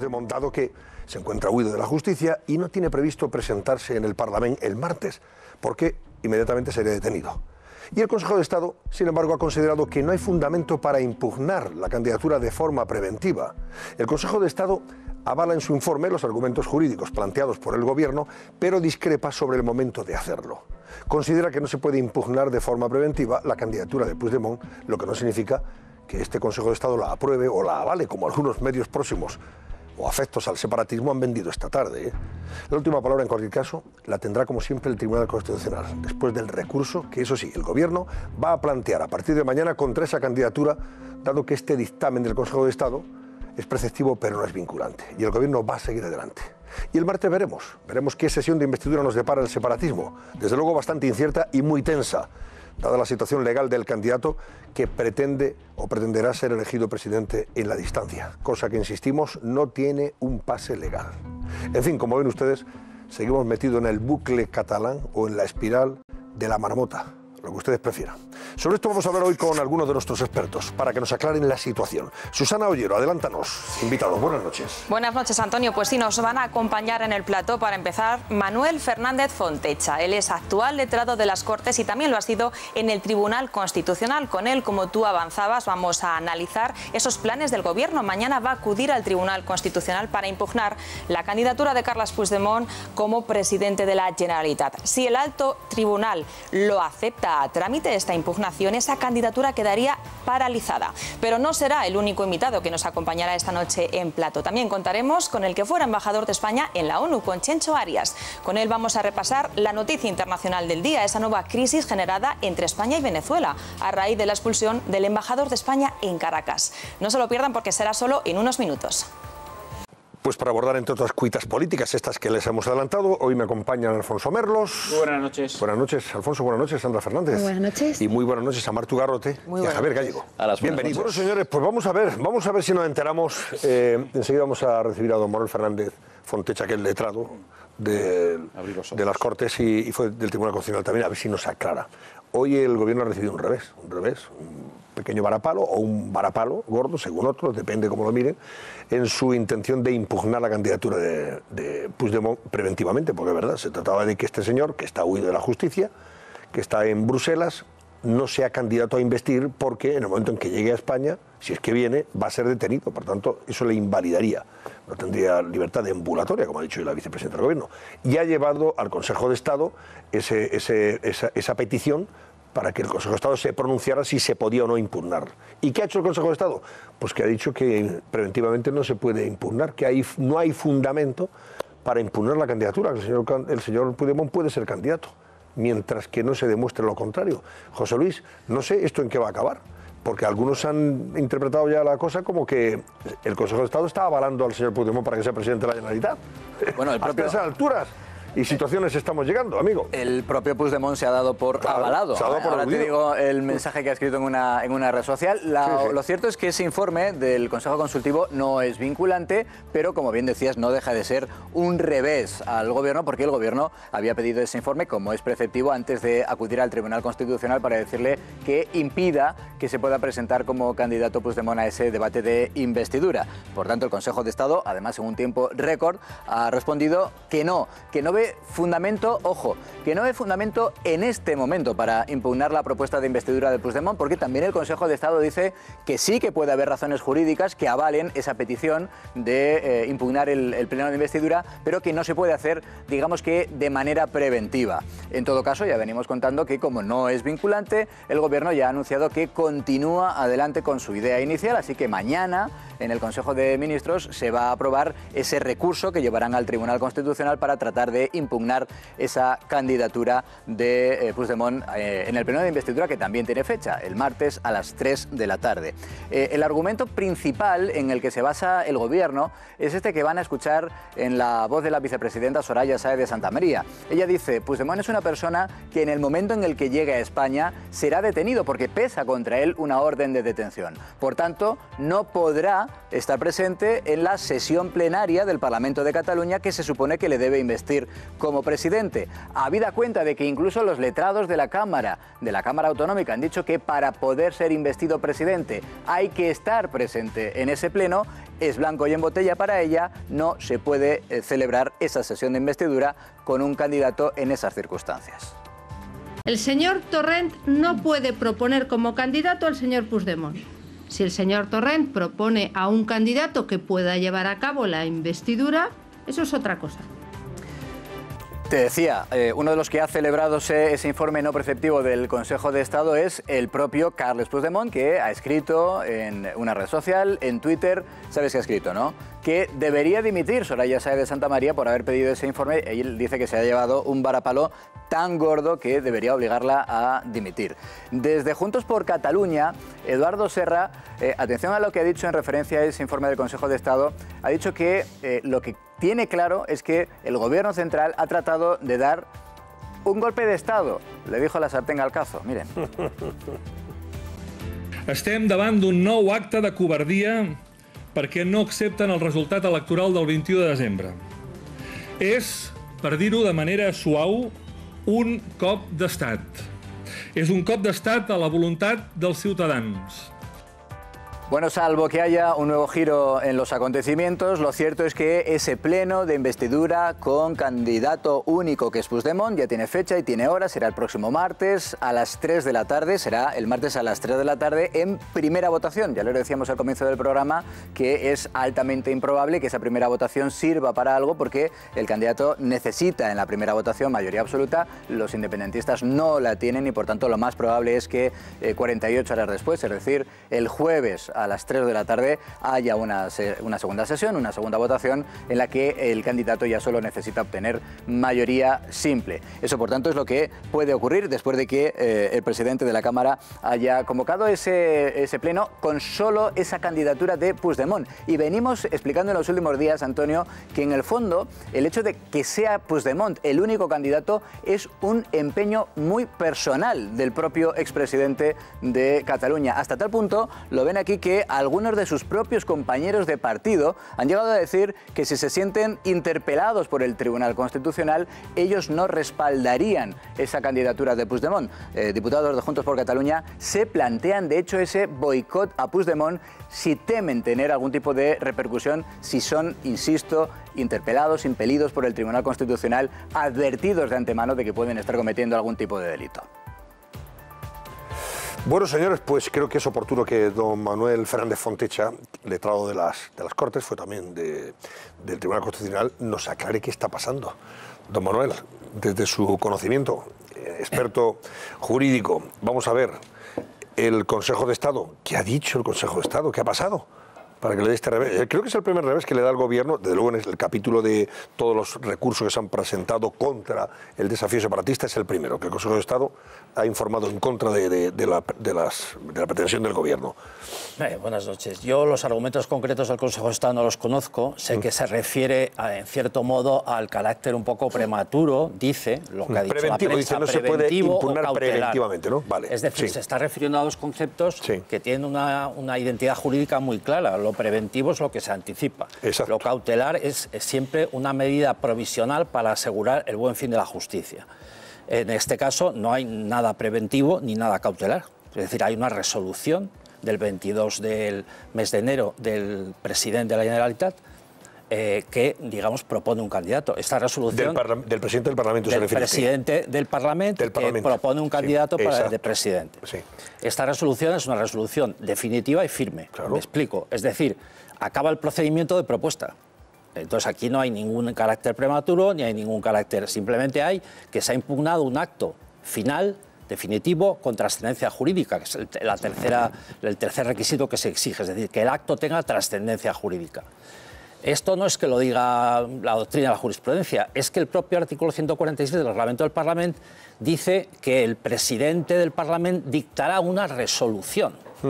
Puigdemont, dado que se encuentra huido de la justicia y no tiene previsto presentarse en el Parlamento el martes, porque inmediatamente sería detenido. Y el Consejo de Estado, sin embargo, ha considerado que no hay fundamento para impugnar la candidatura de forma preventiva. El Consejo de Estado avala en su informe los argumentos jurídicos planteados por el Gobierno, pero discrepa sobre el momento de hacerlo. Considera que no se puede impugnar de forma preventiva la candidatura de Puigdemont, lo que no significa que este Consejo de Estado la apruebe o la avale, como algunos medios próximos o afectos al separatismo han vendido esta tarde. La última palabra, en cualquier caso, la tendrá como siempre el Tribunal Constitucional, después del recurso que, eso sí, el Gobierno va a plantear a partir de mañana contra esa candidatura, dado que este dictamen del Consejo de Estado es preceptivo pero no es vinculante. Y el Gobierno va a seguir adelante. Y el martes veremos qué sesión de investidura nos depara el separatismo. Desde luego bastante incierta y muy tensa, dada la situación legal del candidato que pretende o pretenderá ser elegido presidente en la distancia, cosa que, insistimos, no tiene un pase legal. En fin, como ven ustedes, seguimos metidos en el bucle catalán o en la espiral de la marmota, lo que ustedes prefieran. Sobre esto vamos a hablar hoy con algunos de nuestros expertos para que nos aclaren la situación. Susana Ollero, adelántanos. Invitados, buenas noches. Buenas noches, Antonio. Pues sí, nos van a acompañar en el plató para empezar Manuel Fernández Fontecha. Él es actual letrado de las Cortes y también lo ha sido en el Tribunal Constitucional. Con él, como tú avanzabas, vamos a analizar esos planes del Gobierno. Mañana va a acudir al Tribunal Constitucional para impugnar la candidatura de Carles Puigdemont como presidente de la Generalitat. Si el alto tribunal lo acepta a trámite, esta impugnación, esa candidatura quedaría paralizada. Pero no será el único invitado que nos acompañará esta noche en plató. También contaremos con el que fuera embajador de España en la ONU, con Chencho Arias. Con él vamos a repasar la noticia internacional del día, esa nueva crisis generada entre España y Venezuela a raíz de la expulsión del embajador de España en Caracas. No se lo pierdan porque será solo en unos minutos. Pues para abordar, entre otras cuitas políticas, estas que les hemos adelantado, hoy me acompañan Alfonso Merlos. Muy buenas noches. Buenas noches, Alfonso. Buenas noches, Sandra Fernández. Muy buenas noches. Y muy buenas noches a Martu Garrote y a Javier Gallego. Bienvenidos. Bueno, señores, pues vamos a ver si nos enteramos. Enseguida vamos a recibir a don Manuel Fernández Fontecha, que es letrado de las Cortes y fue del Tribunal Constitucional también, a ver si nos aclara. Hoy el Gobierno ha recibido un revés, un pequeño varapalo o un varapalo gordo, según otros, depende cómo lo miren, en su intención de impugnar la candidatura de Puigdemont preventivamente, porque es verdad, se trataba de que este señor, que está huido de la justicia, que está en Bruselas, no sea candidato a investir, porque en el momento en que llegue a España, si es que viene, va a ser detenido. Por tanto, eso le invalidaría. No tendría libertad de ambulatoria, como ha dicho la vicepresidenta del Gobierno. Y ha llevado al Consejo de Estado esa petición para que el Consejo de Estado se pronunciara si se podía o no impugnar. ¿Y qué ha hecho el Consejo de Estado? Pues que ha dicho que preventivamente no se puede impugnar, que no hay fundamento para impugnar la candidatura, que el señor Puigdemont puede ser candidato, mientras que no se demuestre lo contrario. José Luis, no sé esto en qué va a acabar, porque algunos han interpretado ya la cosa como que el Consejo de Estado está avalando al señor Puigdemont para que sea presidente de la Generalitat. Bueno, hasta esas alturas y situaciones estamos llegando, amigo. El propio Puigdemont se ha dado por avalado. Ahora te digo el mensaje que ha escrito en una red social. Lo cierto es que ese informe del Consejo Consultivo no es vinculante, pero como bien decías, no deja de ser un revés al Gobierno, porque el Gobierno había pedido ese informe, como es preceptivo, antes de acudir al Tribunal Constitucional para decirle que impida que se pueda presentar como candidato Puigdemont a ese debate de investidura. Por tanto, el Consejo de Estado, además en un tiempo récord, ha respondido que no ve fundamento, ojo, que no ve fundamento en este momento para impugnar la propuesta de investidura de Puigdemont, porque también el Consejo de Estado dice que sí que puede haber razones jurídicas que avalen esa petición de impugnar el pleno de investidura, pero que no se puede hacer, digamos que de manera preventiva. En todo caso, ya venimos contando que como no es vinculante, el Gobierno ya ha anunciado que continúa adelante con su idea inicial, así que mañana en el Consejo de Ministros se va a aprobar ese recurso que llevarán al Tribunal Constitucional para tratar de impugnar esa candidatura de Puigdemont en el pleno de investidura, que también tiene fecha, el martes a las 3 de la tarde. El argumento principal en el que se basa el Gobierno es este que van a escuchar en la voz de la vicepresidenta Soraya Sáez de Santamaría. Ella dice: Puigdemont es una persona que en el momento en el que llegue a España será detenido porque pesa contra él una orden de detención. Por tanto, no podrá estar presente en la sesión plenaria del Parlamento de Cataluña, que se supone que le debe investir como presidente, habida cuenta de que incluso los letrados de la Cámara Autonómica han dicho que para poder ser investido presidente hay que estar presente en ese pleno, es blanco y en botella para ella, no se puede celebrar esa sesión de investidura con un candidato en esas circunstancias. El señor Torrent no puede proponer como candidato al señor Puigdemont. Si el señor Torrent propone a un candidato que pueda llevar a cabo la investidura, eso es otra cosa. Te decía, uno de los que ha celebrado ese informe no preceptivo del Consejo de Estado es el propio Carles Puigdemont, que ha escrito en una red social, en Twitter, ¿sabes qué ha escrito, no? Que debería dimitir Soraya Sáez de Santamaría por haber pedido ese informe. Él dice que se ha llevado un varapalo tan gordo que debería obligarla a dimitir. Desde Juntos por Cataluña, Eduardo Serra, atención a lo que ha dicho en referencia a ese informe del Consejo de Estado, ha dicho que lo que tiene claro es que el Gobierno central ha tratado de dar un golpe de Estado. Le dijo la sartén al cazo, miren. Estem davant d'un nou acte de covardia perquè no accepten el resultat electoral del 21 de desembre. És, per dir-ho de manera suau, un cop d'estat. És un cop d'estat a la voluntat dels ciutadans. Bueno, salvo que haya un nuevo giro en los acontecimientos, lo cierto es que ese pleno de investidura con candidato único que es Puigdemont ya tiene fecha y tiene hora, será el próximo martes a las 3 de la tarde, será el martes a las 3 de la tarde en primera votación. Ya lo decíamos al comienzo del programa que es altamente improbable que esa primera votación sirva para algo porque el candidato necesita en la primera votación mayoría absoluta, los independentistas no la tienen y por tanto lo más probable es que 48 horas después, es decir, el jueves a las 3 de la tarde haya una segunda sesión, una segunda votación en la que el candidato ya solo necesita obtener mayoría simple. Eso, por tanto, es lo que puede ocurrir después de que el presidente de la Cámara haya convocado ese pleno con solo esa candidatura de Puigdemont. Y venimos explicando en los últimos días, Antonio, que en el fondo el hecho de que sea Puigdemont el único candidato es un empeño muy personal del propio expresidente de Cataluña. Hasta tal punto, lo ven aquí, que algunos de sus propios compañeros de partido han llegado a decir que si se sienten interpelados por el Tribunal Constitucional, ellos no respaldarían esa candidatura de Puigdemont. Diputados de Juntos por Cataluña se plantean, de hecho, ese boicot a Puigdemont si temen tener algún tipo de repercusión, si son, insisto, interpelados, impelidos por el Tribunal Constitucional, advertidos de antemano de que pueden estar cometiendo algún tipo de delito. Bueno, señores, pues creo que es oportuno que don Manuel Fernández Fontecha, letrado de las Cortes, fue también del Tribunal Constitucional, nos aclare qué está pasando. Don Manuel, desde su conocimiento, experto jurídico, vamos a ver el Consejo de Estado. ¿Qué ha dicho el Consejo de Estado? ¿Qué ha pasado? Para que le dé este revés. Creo que es el primer revés que le da el Gobierno, desde luego en el capítulo de todos los recursos que se han presentado contra el desafío separatista, es el primero, que el Consejo de Estado ha informado en contra de la pretensión del Gobierno. Buenas noches. Yo los argumentos concretos del Consejo de Estado no los conozco. Sé que se refiere, en cierto modo, al carácter un poco prematuro, dice, lo que ha dicho preventivo, la prensa, dice, no se puede impugnar cautelar. Preventivamente, ¿no? Vale. Es decir, se está refiriendo a dos conceptos que tienen una identidad jurídica muy clara. Lo preventivo es lo que se anticipa. Exacto. Lo cautelar es siempre una medida provisional para asegurar el buen fin de la justicia. En este caso no hay nada preventivo ni nada cautelar. Es decir, hay una resolución del 22 del mes de enero del presidente de la Generalitat que, digamos, propone un candidato. Esta resolución... Del presidente del Parlamento se refiere. Del presidente del Parlamento que propone un candidato para de presidente. Sí. Esta resolución es una resolución definitiva y firme. Claro. Me explico. Es decir, acaba el procedimiento de propuesta. Entonces aquí no hay ningún carácter prematuro ni hay ningún carácter. Simplemente hay que se ha impugnado un acto final, definitivo, con trascendencia jurídica, que es el tercer requisito que se exige. Es decir, que el acto tenga trascendencia jurídica. Esto no es que lo diga la doctrina de la jurisprudencia, es que el propio artículo 146 del Reglamento del Parlamento dice que el presidente del Parlamento dictará una resolución.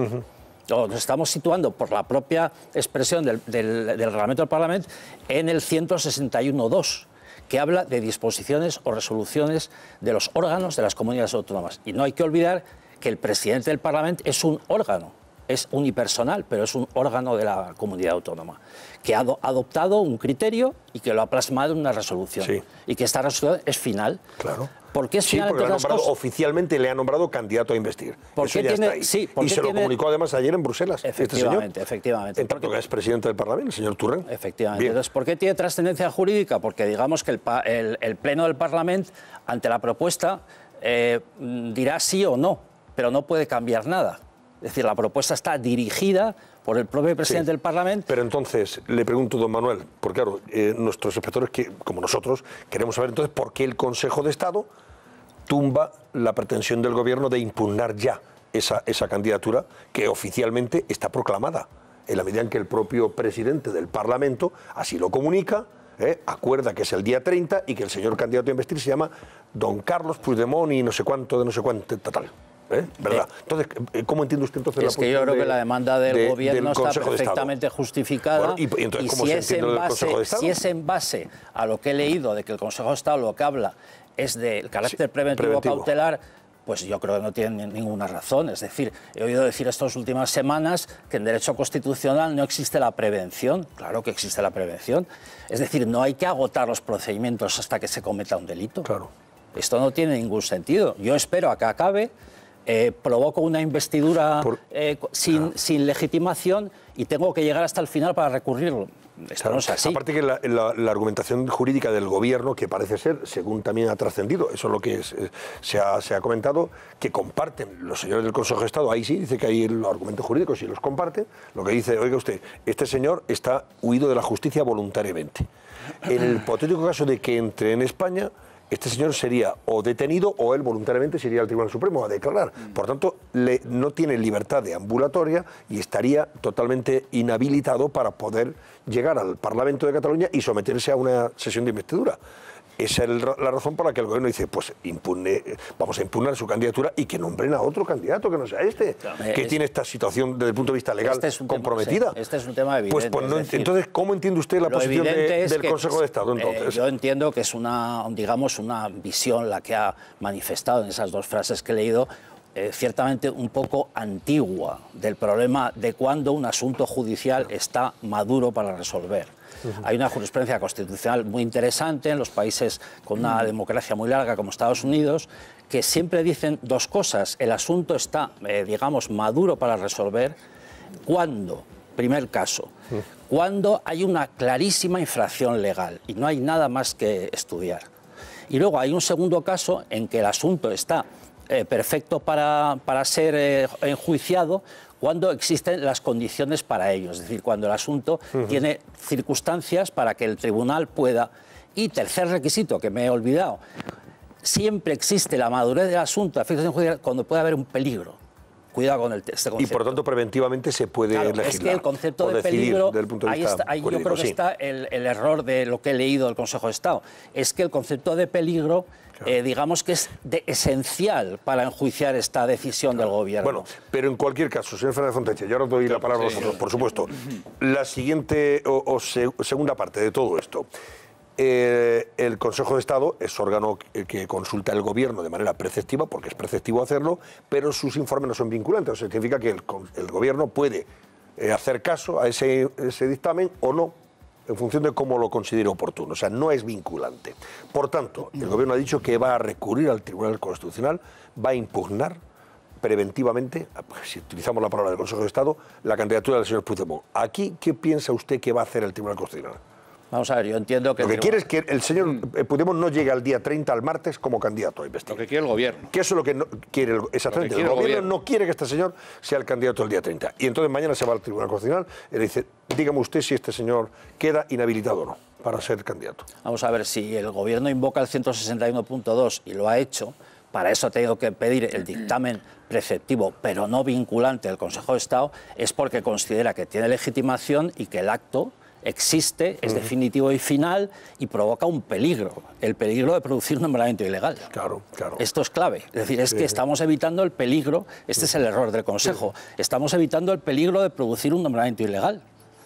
Nos estamos situando por la propia expresión del Reglamento del Parlamento en el 161.2, que habla de disposiciones o resoluciones de los órganos de las comunidades autónomas. Y no hay que olvidar que el presidente del Parlamento es un órgano es unipersonal, pero es un órgano de la comunidad autónoma, que ha adoptado un criterio y que lo ha plasmado en una resolución. Sí. Y que esta resolución es final. Claro. ¿Por qué es final? Porque oficialmente le ha nombrado candidato a investir. Eso ya está ahí. Sí, y se lo comunicó además ayer en Bruselas. Efectivamente, En tanto que es presidente del Parlamento, el señor Torrent. Efectivamente. Bien. Entonces, ¿por qué tiene trascendencia jurídica? Porque digamos que el Pleno del Parlamento, ante la propuesta, dirá sí o no, pero no puede cambiar nada. Es decir, la propuesta está dirigida por el propio presidente del Parlamento. Pero entonces, le pregunto, don Manuel, porque claro, nuestros espectadores, como nosotros, queremos saber entonces por qué el Consejo de Estado tumba la pretensión del Gobierno de impugnar ya esa candidatura que oficialmente está proclamada, en la medida en que el propio presidente del Parlamento así lo comunica, acuerda que es el día 30 y que el señor candidato a investir se llama don Carlos Puigdemont y no sé cuánto, tal. ¿Verdad? Entonces, ¿cómo entiende usted entonces la posición? Es que yo creo que la demanda del Gobierno está perfectamente justificada. Bueno, y entonces, ¿cómo se entiende el Consejo de Estado? Si es en base a lo que he leído de que el Consejo de Estado lo que habla es del carácter preventivo cautelar, pues yo creo que no tienen ninguna razón. Es decir, he oído decir estas últimas semanas que en derecho constitucional no existe la prevención. Claro que existe la prevención. Es decir, no hay que agotar los procedimientos hasta que se cometa un delito. Claro. Esto no tiene ningún sentido. Yo espero a que acabe, provoco una investidura sin legitimación y tengo que llegar hasta el final para recurrirlo. Esto no es así. Aparte que la argumentación jurídica del Gobierno, que parece ser, según también ha trascendido, eso es lo que se ha comentado, que comparten los señores del Consejo de Estado, ahí sí, dice que ahí los argumentos jurídicos sí los comparten, lo que dice, oiga usted, este señor está huido de la justicia voluntariamente. En el hipotético caso de que entre en España, este señor sería o detenido o él voluntariamente se iría al Tribunal Supremo a declarar. Por tanto, no tiene libertad de ambulatoria y estaría totalmente inhabilitado para poder llegar al Parlamento de Cataluña y someterse a una sesión de investidura. Esa es la razón por la que el Gobierno dice, pues vamos a impugnar su candidatura y que nombren a otro candidato que no sea que tiene esta situación desde el punto de vista legal comprometida. Este es un tema evidente. Pues entonces, ¿cómo entiende usted la posición del Consejo de Estado? Entonces? Yo entiendo que es una visión la que ha manifestado en esas dos frases que he leído, ciertamente un poco antigua del problema de cuando un asunto judicial está maduro para resolver. Hay una jurisprudencia constitucional muy interesante en los países con una democracia muy larga como Estados Unidos, que siempre dicen dos cosas. El asunto está, digamos, maduro para resolver cuando, primer caso, cuando hay una clarísima infracción legal y no hay nada más que estudiar. Y luego hay un segundo caso en que el asunto está perfecto para ser enjuiciado cuando existen las condiciones para ello, es decir, cuando el asunto tiene circunstancias para que el tribunal pueda. Y tercer requisito, que me he olvidado, siempre existe la madurez del asunto, la afectación judicial, cuando puede haber un peligro. Cuidado con este concepto. Y por lo tanto, preventivamente se puede legislar. Es que el concepto de peligro, ahí yo creo que está el error de lo que he leído del Consejo de Estado. Es que el concepto de peligro, digamos que es esencial para enjuiciar esta decisión del Gobierno. Bueno, pero en cualquier caso, señor Fernández Fontecha, yo ahora doy la palabra a vosotros, por supuesto. La siguiente segunda parte de todo esto. El Consejo de Estado es órgano que consulta el Gobierno de manera preceptiva, porque es preceptivo hacerlo, pero sus informes no son vinculantes. O sea, significa que el Gobierno puede hacer caso a ese dictamen o no, en función de cómo lo considere oportuno. O sea, no es vinculante. Por tanto, el Gobierno ha dicho que va a recurrir al Tribunal Constitucional, va a impugnar preventivamente, si utilizamos la palabra del Consejo de Estado, la candidatura del señor Puigdemont. Aquí, ¿qué piensa usted que va a hacer el Tribunal Constitucional? Vamos a ver, yo entiendo que... Lo que quiere es que el señor Puigdemont no llegue al día 30, al martes, como candidato a investigar. Lo que quiere el Gobierno. Que eso es lo que no quiere exactamente. El Gobierno no quiere que este señor sea el candidato el día 30. Y entonces mañana se va al Tribunal Constitucional y le dice, dígame usted si este señor queda inhabilitado o no para ser candidato. Vamos a ver, si el Gobierno invoca el 161.2 y lo ha hecho, para eso ha tenido que pedir el dictamen preceptivo, pero no vinculante del Consejo de Estado, es porque considera que tiene legitimación y que el acto existe, es definitivo y final y provoca un peligro, el peligro de producir un nombramiento ilegal. Claro. Esto es clave, es decir, es que estamos evitando el peligro, este es el error del Consejo, estamos evitando el peligro de producir un nombramiento ilegal.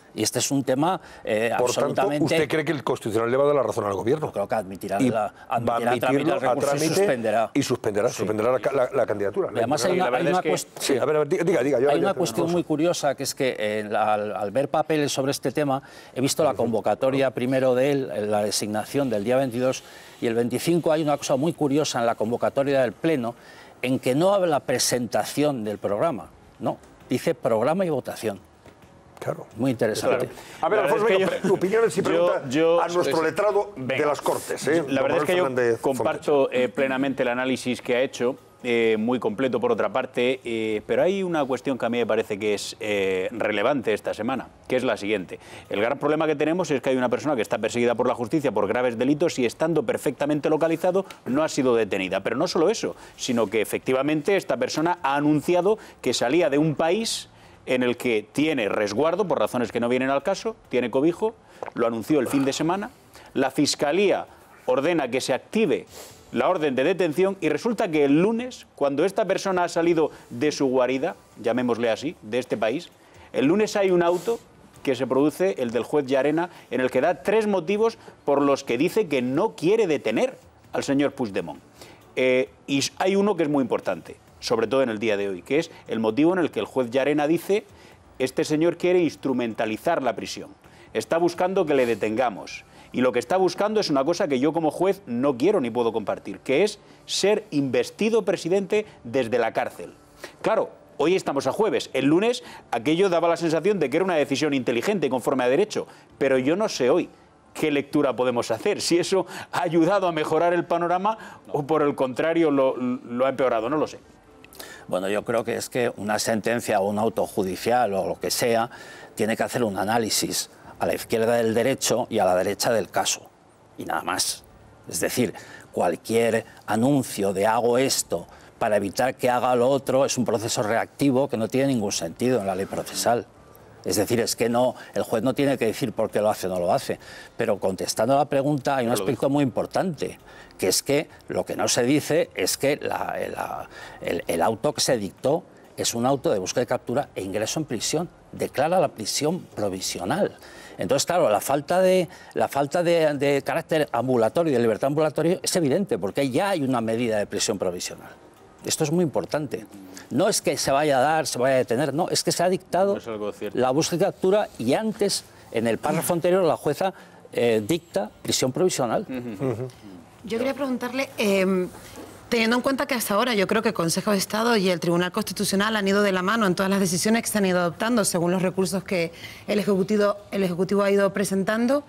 Y este es un tema absolutamente... Tanto, ¿usted cree que el Constitucional le va a dar la razón al Gobierno? Yo creo que admitirá admitirlo el recurso y suspenderá. Suspenderá la candidatura. Y además hay una cuestión... Sí, a ver, diga. Hay una cuestión muy curiosa, que es que al ver papeles sobre este tema, he visto la convocatoria primero de él, la designación del día 22, y el 25 hay una cosa muy curiosa en la convocatoria del Pleno, en que no habla presentación del programa, no, dice programa y votación. Claro. Muy interesante. Claro. A ver, Alfonso, tu opinión y pregunta a nuestro letrado de las Cortes. La verdad es que yo comparto plenamente el análisis que ha hecho, muy completo por otra parte, pero hay una cuestión que a mí me parece que es relevante esta semana, que es la siguiente. El gran problema que tenemos es que hay una persona que está perseguida por la justicia por graves delitos y, estando perfectamente localizado, no ha sido detenida. Pero no solo eso, sino que efectivamente esta persona ha anunciado que salía de un país en el que tiene resguardo, por razones que no vienen al caso, tiene cobijo, lo anunció el fin de semana, la Fiscalía ordena que se active la orden de detención y resulta que el lunes, cuando esta persona ha salido de su guarida, llamémosle así, de este país, el lunes hay un auto que se produce, el del juez Llarena, en el que da 3 motivos por los que dice que no quiere detener al señor Puigdemont. Y hay uno que es muy importante, sobre todo en el día de hoy, que es el motivo en el que el juez Llarena dice: este señor quiere instrumentalizar la prisión, está buscando que le detengamos, y lo que está buscando es una cosa que yo como juez no quiero ni puedo compartir, que es ser investido presidente desde la cárcel. Claro, hoy estamos a jueves, el lunes aquello daba la sensación de que era una decisión inteligente conforme a derecho, pero yo no sé hoy qué lectura podemos hacer, si eso ha ayudado a mejorar el panorama o por el contrario lo ha empeorado, no lo sé. Bueno, yo creo que es que una sentencia o un auto judicial o lo que sea tiene que hacer un análisis a la izquierda del derecho y a la derecha del caso, y nada más. Es decir, cualquier anuncio de hago esto para evitar que haga lo otro es un proceso reactivo que no tiene ningún sentido en la ley procesal. Es decir, es que no, el juez no tiene que decir por qué lo hace o no lo hace. Pero contestando a la pregunta, hay un aspecto muy importante, que es que lo que no se dice es que el auto que se dictó es un auto de búsqueda y captura e ingreso en prisión. Declara la prisión provisional. Entonces, claro, la falta de carácter ambulatorio y de libertad ambulatoria es evidente, porque ya hay una medida de prisión provisional. Esto es muy importante. No es que se vaya a dar, se vaya a detener, no, es que se ha dictado la búsqueda y captura y antes, en el párrafo anterior, la jueza dicta prisión provisional. Yo quería preguntarle, teniendo en cuenta que hasta ahora yo creo que el Consejo de Estado y el Tribunal Constitucional han ido de la mano en todas las decisiones que se han ido adoptando según los recursos que el Ejecutivo ha ido presentando,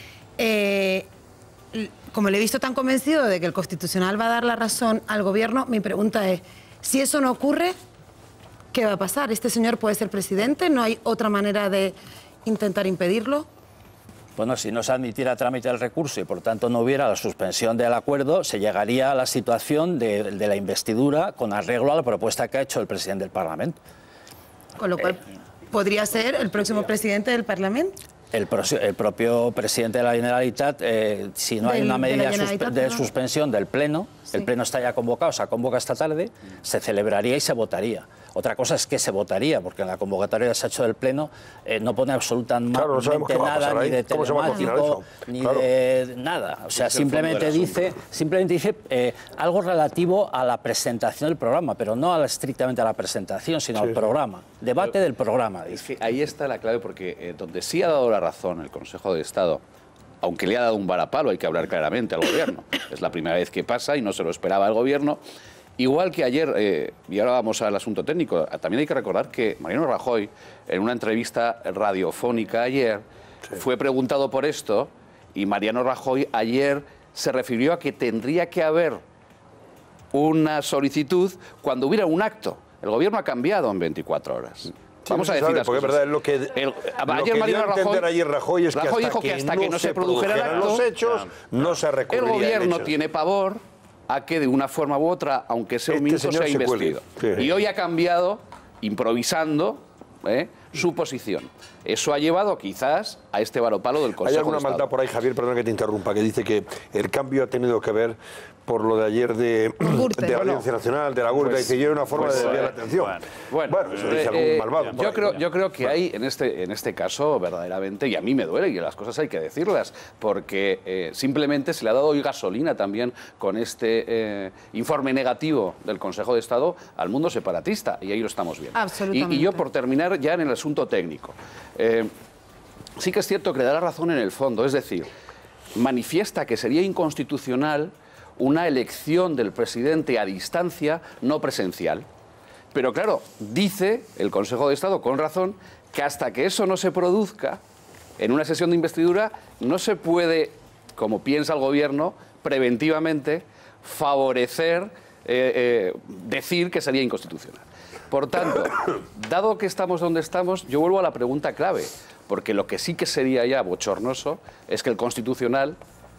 como le he visto tan convencido de que el Constitucional va a dar la razón al Gobierno, mi pregunta es, si eso no ocurre, ¿qué va a pasar? ¿Este señor puede ser presidente? ¿No hay otra manera de intentar impedirlo? Bueno, si no se admitiera a trámite el recurso y por tanto no hubiera la suspensión del acuerdo, se llegaría a la situación de la investidura con arreglo a la propuesta que ha hecho el presidente del Parlamento. Con lo cual, ¿podría ser el próximo presidente del Parlamento? El propio presidente de la Generalitat, si no hay una medida de suspensión del Pleno, sí. El Pleno está ya convocado, se convoca esta tarde, se celebraría y se votaría. Otra cosa es que se votaría, porque en la convocatoria que se ha hecho del Pleno no pone absolutamente nada, ni de telemático, ni de nada. O sea, simplemente dice algo relativo a la presentación del programa, pero no estrictamente a la presentación, sino al programa. Debate del programa. Es que ahí está la clave, porque donde sí ha dado la razón el Consejo de Estado, aunque le ha dado un varapalo, hay que hablar claramente al Gobierno. Es la primera vez que pasa y no se lo esperaba el Gobierno. Igual que ayer, y ahora vamos al asunto técnico, también hay que recordar que Mariano Rajoy, en una entrevista radiofónica ayer, fue preguntado por esto, y Mariano Rajoy ayer se refirió a que tendría que haber una solicitud cuando hubiera un acto. El Gobierno ha cambiado en 24 horas. Vamos a decir las cosas. Es verdad, lo que ayer Mariano Rajoy es que dijo que hasta que no se produjeran los hechos, no se recurriría. El Gobierno tiene pavor a que de una forma u otra, aunque sea un minuto, sea investido. Sí. Y hoy ha cambiado, improvisando, su posición. Eso ha llevado quizás a este varopalo del Consejo de Estado. Hay alguna maldad por ahí, Javier, perdón que te interrumpa, que dice que el cambio ha tenido que ver por lo de ayer de la Audiencia Nacional, de la Gürtel, dice yo, una forma de desviar la atención. Bueno, eso dice algún malvado. Yo creo que hay en este caso verdaderamente, y a mí me duele, y las cosas hay que decirlas, porque simplemente se le ha dado hoy gasolina también con este informe negativo del Consejo de Estado al mundo separatista, y ahí lo estamos viendo. Absolutamente. Y yo, por terminar ya en el asunto técnico, sí que es cierto que le da la razón en el fondo, es decir, manifiesta que sería inconstitucional una elección del presidente a distancia, no presencial. Pero claro, dice el Consejo de Estado, con razón, que hasta que eso no se produzca en una sesión de investidura, no se puede, como piensa el Gobierno, preventivamente favorecer, decir que sería inconstitucional. Por tanto, dado que estamos donde estamos, yo vuelvo a la pregunta clave, porque lo que sí que sería ya bochornoso es que el Constitucional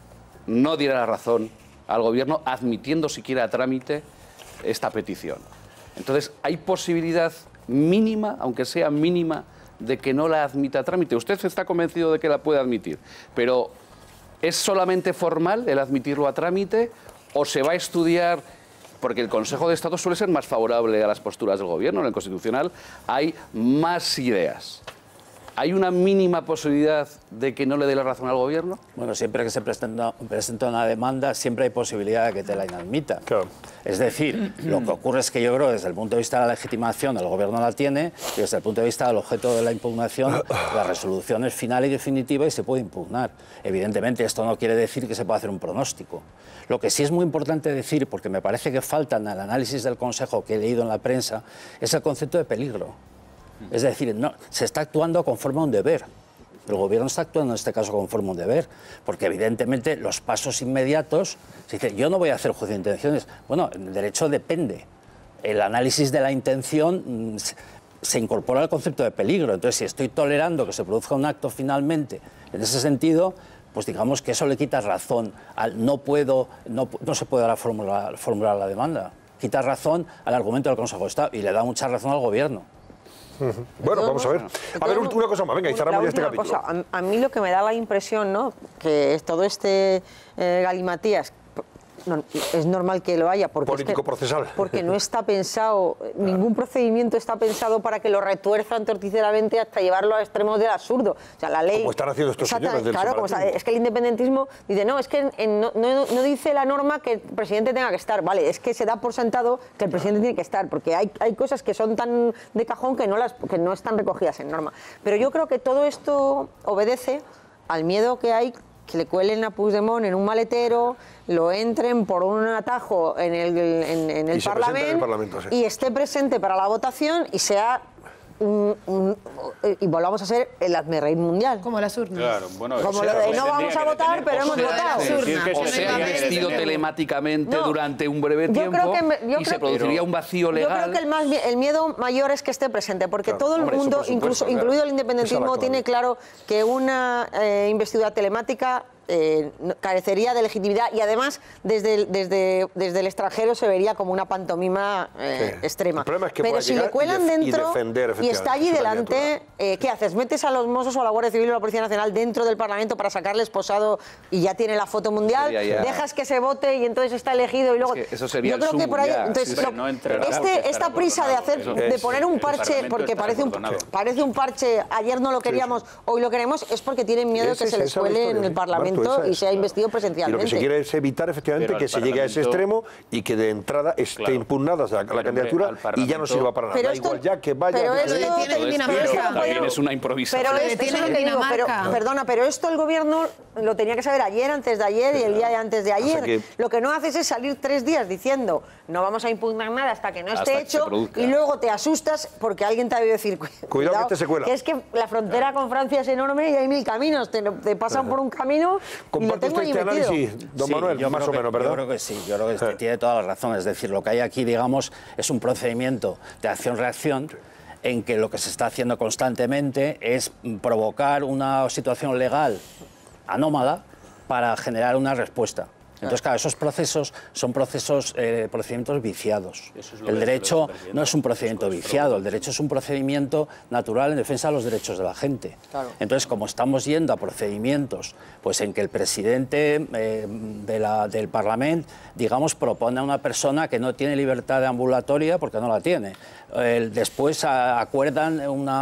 no diera la razón al Gobierno admitiendo siquiera a trámite esta petición. Entonces, ¿hay posibilidad mínima, aunque sea mínima, de que no la admita a trámite? Usted está convencido de que la puede admitir, pero ¿es solamente formal el admitirlo a trámite o se va a estudiar? Porque el Consejo de Estado suele ser más favorable a las posturas del Gobierno. En el Constitucional hay más ideas. ¿Hay una mínima posibilidad de que no le dé la razón al Gobierno? Bueno, siempre que se presenta una demanda, siempre hay posibilidad de que te la inadmita. Claro. Es decir, lo que ocurre es que yo creo que desde el punto de vista de la legitimación el Gobierno la tiene, y desde el punto de vista del objeto de la impugnación, la resolución es final y definitiva y se puede impugnar. Evidentemente, esto no quiere decir que se pueda hacer un pronóstico. Lo que sí es muy importante decir, porque me parece que falta en el análisis del Consejo que he leído en la prensa, es el concepto de peligro. Es decir, no, se está actuando conforme a un deber. El Gobierno está actuando en este caso conforme a un deber, porque evidentemente los pasos inmediatos, se dice, yo no voy a hacer juicio de intenciones. Bueno, el derecho depende. El análisis de la intención se incorpora al concepto de peligro. Entonces, si estoy tolerando que se produzca un acto finalmente, en ese sentido, pues digamos que eso le quita razón al no se puede ahora formular la demanda. Quita razón al argumento del Consejo de Estado y le da mucha razón al Gobierno. Bueno, vamos a ver. A ver, una cosa más, venga, y cerramos ya este capítulo. A mí lo que me da la impresión, ¿no?, que es todo este galimatías, no, es normal que lo haya. Porque político procesal. Porque no está pensado, ningún procedimiento está pensado para que lo retuerzan torticeramente hasta llevarlo a extremos del absurdo. O sea, la ley... Como están haciendo estos señores del claro, es que el independentismo dice, no, es que no dice la norma que el presidente tenga que estar. Vale, es que se da por sentado que el presidente tiene que estar, porque hay cosas que son tan de cajón que no están recogidas en norma. Pero yo creo que todo esto obedece al miedo que hay que le cuelen a Puigdemont en un maletero, lo entren por un atajo en el Parlamento sí, y esté presente para la votación y sea y volvamos a ser el hazmerreír mundial. Como las urnas. Claro, bueno, como lo de no vamos a votar, pero hemos votado. O sea, investido telemáticamente durante un breve tiempo y se produciría un vacío legal. Yo creo que el miedo mayor es que esté presente, porque todo el mundo, incluido el independentismo, tiene claro que una investidura telemática carecería de legitimidad y además desde el extranjero se vería como una pantomima extrema. Es que pero si le cuelan dentro y está allí delante, ¿qué haces? ¿Metes a los Mossos o a la Guardia Civil o a la Policía Nacional dentro del Parlamento para sacarle esposado y ya tiene la foto mundial? Dejas que se vote y entonces está elegido y luego... Es que eso sería yo creo que por ahí... Entonces, esta prisa de poner un parche, porque parece un parche, ayer no lo queríamos, hoy lo queremos, es porque tienen miedo de que se les cuele en el Parlamento y se ha investido presencialmente. Y lo que se quiere es evitar efectivamente que se llegue a ese extremo y que de entrada esté impugnada la candidatura y ya no sirva para nada. Da igual ya que vaya... Pero esto también es una improvisación. Pero esto el Gobierno lo tenía que saber ayer, antes de ayer y el día de antes de ayer. Lo que no haces es salir 3 días diciendo no vamos a impugnar nada hasta que no esté hecho y luego te asustas porque alguien te ha oído decir cuidado que se cuela. Que es que la frontera con Francia es enorme y hay 1000 caminos. Te pasan por un camino... ¿Comparte usted este análisis, don Manuel? Más o menos, ¿verdad? Yo creo que sí, yo creo que tiene toda la razón. Es decir, lo que hay aquí, digamos, es un procedimiento de acción-reacción en que lo que se está haciendo constantemente es provocar una situación legal anómala para generar una respuesta. Entonces, claro, esos procesos son procedimientos viciados. El derecho no es un procedimiento viciado, el derecho es un procedimiento natural en defensa de los derechos de la gente. Claro. Entonces, como estamos yendo a procedimientos pues en que el presidente del Parlamento, digamos, propone a una persona que no tiene libertad de ambulatoria porque no la tiene. Después acuerdan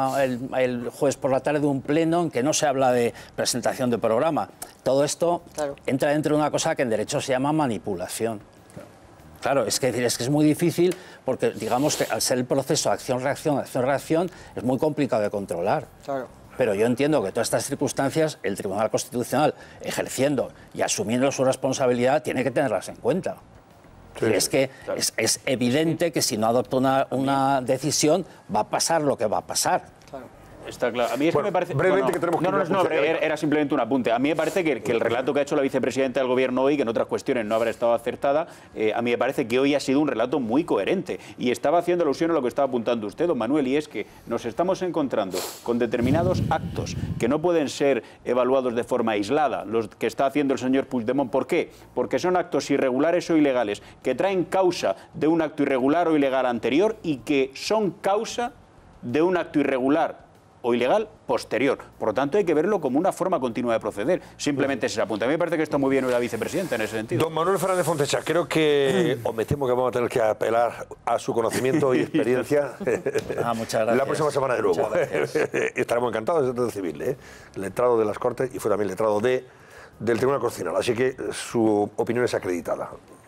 el jueves por la tarde un pleno en que no se habla de presentación de programa. Todo esto entra dentro de una cosa que en derecho se llama manipulación. Claro, es que es muy difícil porque, digamos, que al ser el proceso acción-reacción, acción-reacción, es muy complicado de controlar. Claro. Pero yo entiendo que todas estas circunstancias el Tribunal Constitucional, ejerciendo y asumiendo su responsabilidad, tiene que tenerlas en cuenta. Sí, es que claro. es evidente que si no adopta una decisión va a pasar lo que va a pasar. Claro. Está claro. A mí es que me parece... Brevemente, que tenemos que era simplemente un apunte. A mí me parece que el relato que ha hecho la vicepresidenta del Gobierno hoy, que en otras cuestiones no habrá estado acertada, a mí me parece que hoy ha sido un relato muy coherente. Y estaba haciendo alusión a lo que estaba apuntando usted, don Manuel, y es que nos estamos encontrando con determinados actos que no pueden ser evaluados de forma aislada, los que está haciendo el señor Puigdemont. ¿Por qué? Porque son actos irregulares o ilegales que traen causa de un acto irregular o ilegal anterior y que son causa de un acto irregular o ilegal posterior. Por lo tanto, hay que verlo como una forma continua de proceder. Simplemente ese apunte. A mí me parece que está muy bien la vicepresidenta en ese sentido. Don Manuel Fernández Fontecha, creo que os me temo que vamos a tener que apelar a su conocimiento y experiencia. Muchas gracias. La próxima semana de nuevo. Estaremos encantados de recibirle. Letrado de las Cortes y fue también letrado del Tribunal Constitucional. Así que su opinión es acreditada.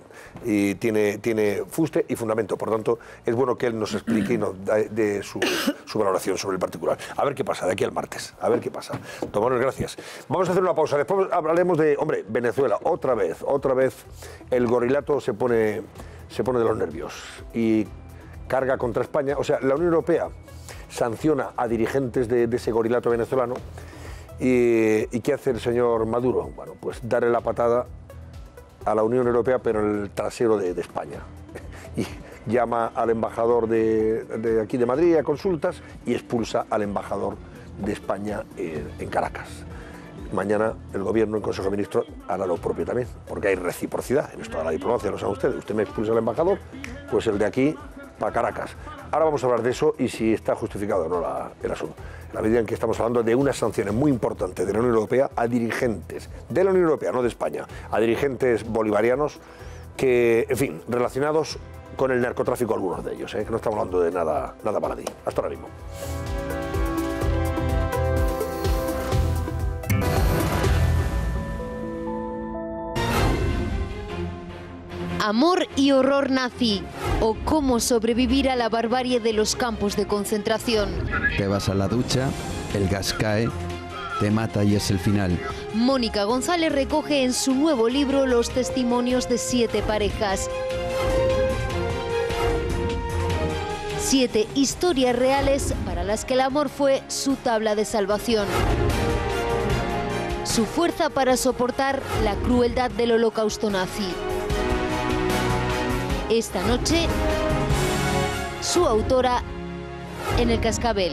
Y tiene fuste y fundamento. Por tanto, es bueno que él nos explique y nos dé su valoración sobre el particular. A ver qué pasa de aquí al martes. A ver qué pasa. Don Manuel, gracias. Vamos a hacer una pausa. Después hablaremos de, hombre, Venezuela. Otra vez el gorilato se pone de los nervios y carga contra España. O sea, la Unión Europea sanciona a dirigentes de ese gorilato venezolano. ¿Y qué hace el señor Maduro? Bueno, pues darle la patada a la Unión Europea, pero en el trasero de España. Y llama al embajador de aquí de Madrid a consultas y expulsa al embajador de España en Caracas. Mañana el Gobierno en Consejo de Ministros hará lo propio también, porque hay reciprocidad en esto de la diplomacia, lo saben ustedes. Usted me expulsa al embajador, pues el de aquí para Caracas. Ahora vamos a hablar de eso y si está justificado o no el asunto. La medida en que estamos hablando de unas sanciones muy importantes de la Unión Europea a dirigentes de la Unión Europea, no de España, a dirigentes bolivarianos que, en fin, relacionados con el narcotráfico, algunos de ellos, que no estamos hablando de nada baladí. Hasta ahora mismo. Amor y horror nazi, o cómo sobrevivir a la barbarie de los campos de concentración. Te vas a la ducha, el gas cae, te mata y es el final. Mónica González recoge en su nuevo libro los testimonios de 7 parejas. 7 historias reales para las que el amor fue su tabla de salvación. Su fuerza para soportar la crueldad del holocausto nazi. Esta noche, su autora en El Cascabel.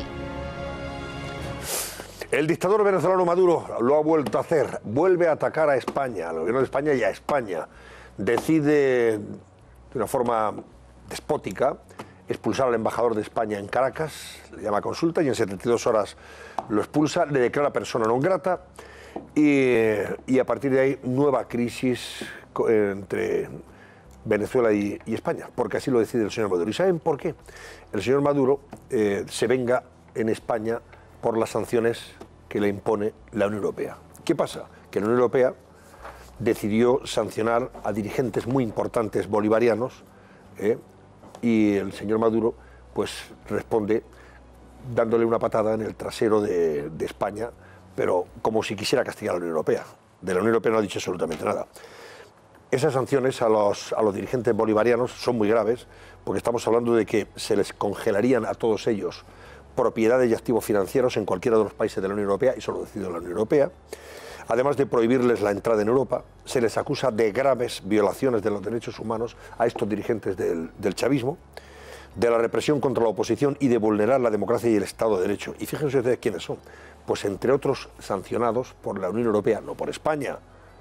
El dictador venezolano Maduro lo ha vuelto a hacer. Vuelve a atacar a España, al gobierno de España y a España. Decide, de una forma despótica, expulsar al embajador de España en Caracas. Le llama a consulta y en 72 horas lo expulsa. Le declara persona non grata. Y a partir de ahí, nueva crisis entre Venezuela y España, porque así lo decide el señor Maduro. ¿Y saben por qué? El señor Maduro se venga en España por las sanciones que le impone la Unión Europea. ¿Qué pasa? Que la Unión Europea decidió sancionar a dirigentes muy importantes bolivarianos y el señor Maduro pues responde dándole una patada en el trasero de España, pero como si quisiera castigar a la Unión Europea. De la Unión Europea no ha dicho absolutamente nada. Esas sanciones a los dirigentes bolivarianos son muy graves, porque estamos hablando de que se les congelarían a todos ellos propiedades y activos financieros en cualquiera de los países de la Unión Europea, y solo decidido la Unión Europea. Además de prohibirles la entrada en Europa, se les acusa de graves violaciones de los derechos humanos a estos dirigentes del chavismo, de la represión contra la oposición y de vulnerar la democracia y el Estado de Derecho. Y fíjense ustedes quiénes son. Pues entre otros sancionados por la Unión Europea, no por España,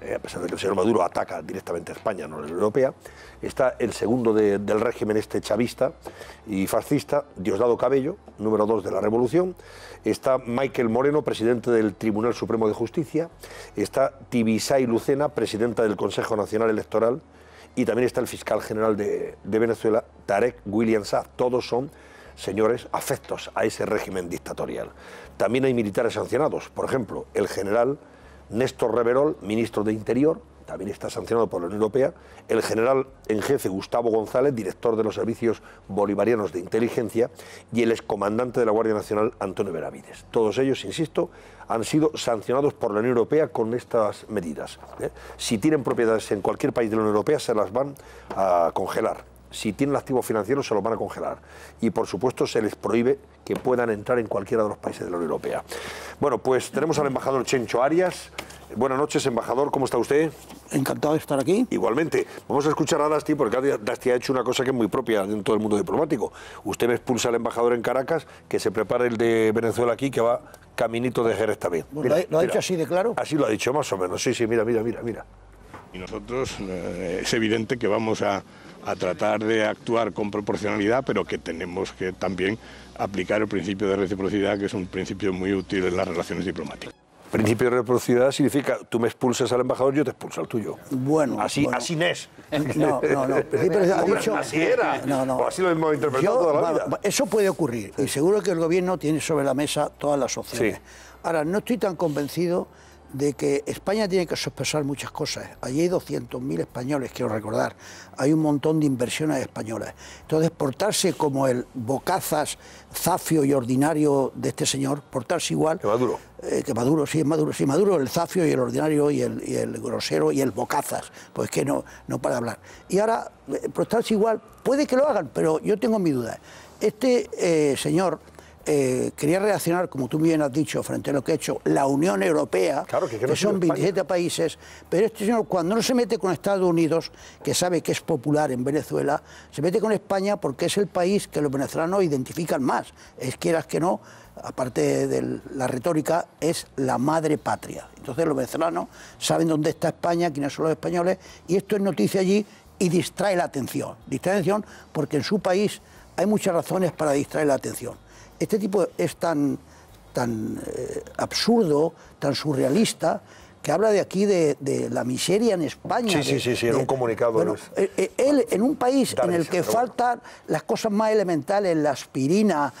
a pesar de que el señor Maduro ataca directamente a España, no a la Unión Europea. Está el segundo del régimen chavista y fascista, Diosdado Cabello, número 2 de la Revolución. Está Michael Moreno, presidente del Tribunal Supremo de Justicia. Está Tibisay Lucena, presidenta del Consejo Nacional Electoral. Y también está el fiscal general de Venezuela, Tarek William Saab. Todos son señores afectos a ese régimen dictatorial. También hay militares sancionados. Por ejemplo, el general Néstor Reverol, ministro de Interior, también está sancionado por la Unión Europea. El general en jefe Gustavo González, director de los servicios bolivarianos de inteligencia, y el excomandante de la Guardia Nacional, Antonio Benavides. Todos ellos, insisto, han sido sancionados por la Unión Europea con estas medidas. Si tienen propiedades en cualquier país de la Unión Europea, se las van a congelar. Si tienen activos financieros, se los van a congelar. Y, por supuesto, se les prohíbe que puedan entrar en cualquiera de los países de la Unión Europea. Bueno, pues tenemos al embajador Chencho Arias. Buenas noches, embajador. ¿Cómo está usted? Encantado de estar aquí. Igualmente. Vamos a escuchar a Dasti, porque Dasti ha hecho una cosa que es muy propia dentro del mundo diplomático. Usted me expulsa al embajador en Caracas, que se prepare el de Venezuela aquí, que va caminito de Jerez también. Bueno, ¿lo ha dicho así de claro? Así lo ha dicho, más o menos. Sí, mira. Y nosotros es evidente que vamos a tratar de actuar con proporcionalidad, pero que tenemos que también aplicar el principio de reciprocidad, que es un principio muy útil en las relaciones diplomáticas. Principio de reciprocidad significa tú me expulsas al embajador, yo te expulso al tuyo. Bueno, así no es. No. Ha dicho, así era. No. O así lo hemos interpretado toda la vida. Eso puede ocurrir, y seguro que el gobierno tiene sobre la mesa todas las opciones. Sí. Ahora, no estoy tan convencido de que España tiene que sospechar muchas cosas. Allí hay 200.000 españoles, quiero recordar. Hay un montón de inversiones españolas. Entonces, portarse como el bocazas, zafio y ordinario de este señor, portarse igual... Que Maduro. Maduro, el zafio y el ordinario y el grosero y el bocazas. Pues que no para hablar. Y ahora, portarse igual, puede que lo hagan, pero yo tengo mi duda. Este señor... quería reaccionar, como tú bien has dicho, frente a lo que ha hecho la Unión Europea, claro, que son 27 países, pero este señor, cuando no se mete con Estados Unidos, que sabe que es popular en Venezuela, se mete con España porque es el país que los venezolanos identifican más. Es, quieras que no, aparte de la retórica, es la madre patria. Entonces los venezolanos saben dónde está España, quiénes son los españoles, y esto es noticia allí y distrae la atención. Distrae la atención porque en su país hay muchas razones para distraer la atención. Este tipo es tan absurdo, tan surrealista, que habla de aquí de la miseria en España. Sí, en un comunicado. Bueno, él, en un país en el que faltan las cosas más elementales, la aspirina,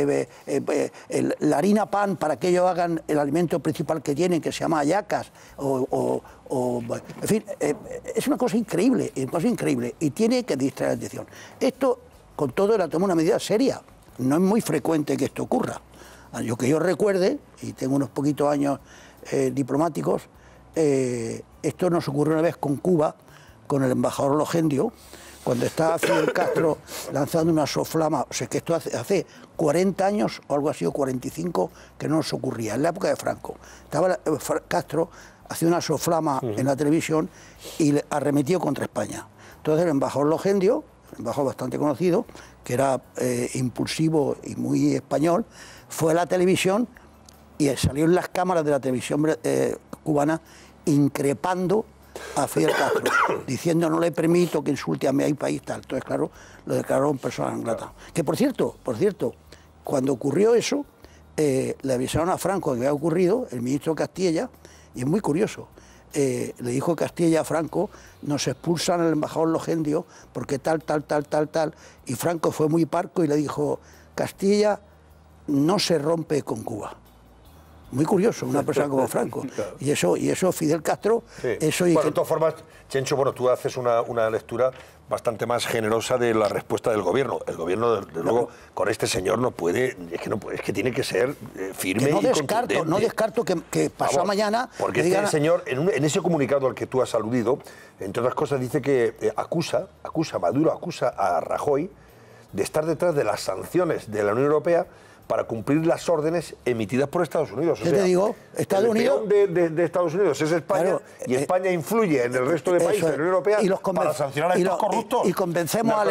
la harina pan, para que ellos hagan el alimento principal que tienen, que se llama hallacas, en fin, es una cosa increíble, y tiene que distraer la atención. Esto, con todo, era tomar una medida seria. No es muy frecuente que esto ocurra. Yo que yo recuerde, y tengo unos poquitos años diplomáticos, esto nos ocurrió una vez con Cuba, con el embajador Logendio, cuando estaba Fidel Castro lanzando una soflama. O sea, que esto hace 40 años o algo así, o 45, que no nos ocurría, en la época de Franco. Estaba Castro haciendo una soflama en la televisión y le arremetió contra España. Entonces el embajador Logendio, un embajador bastante conocido, que era impulsivo y muy español, fue a la televisión y salió en las cámaras de la televisión cubana increpando a Fidel Castro, diciendo no le permito que insulte a mi país, tal. Entonces, claro, lo declaró en persona non grata. Que, por cierto, cuando ocurrió eso, le avisaron a Franco que había ocurrido, el ministro Castilla, y es muy curioso, le dijo Castilla a Franco, nos expulsan al embajador Logendio porque tal, y Franco fue muy parco y le dijo, Castilla no se rompe con Cuba. Muy curioso, una persona como Franco. Claro. Y eso Fidel Castro... Sí. Bueno, de todas formas, Chencho, tú haces una lectura bastante más generosa de la respuesta del gobierno. El gobierno, desde luego, con este señor no puede, es que tiene que ser firme y contundente. No descarto que pasado mañana... Porque este señor, en ese comunicado al que tú has aludido, entre otras cosas, dice que Maduro acusa a Rajoy de estar detrás de las sanciones de la Unión Europea para cumplir las órdenes emitidas por Estados Unidos. ¿Qué te digo? Estados Unidos de Estados Unidos es España, claro, y España influye en el resto de países de la Unión Europea para sancionar a estos corruptos. Y convencemos a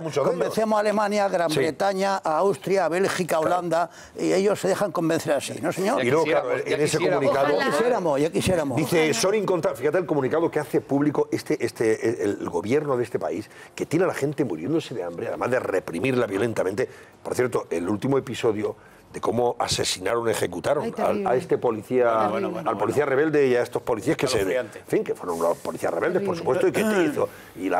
Alemania, Gran Bretaña, a Austria, a Bélgica, a Holanda, y ellos se dejan convencer así, ¿no, señor? Y luego, claro, en ese comunicado ya quisiéramos. Dice, son incontables. Fíjate el comunicado que hace público el gobierno de este país, que tiene a la gente muriéndose de hambre, además de reprimirla violentamente. Por cierto, el último episodio de cómo asesinaron, ejecutaron a este policía, al policía rebelde y a estos policías que que fueron unos policías rebeldes, por supuesto, y que hizo, y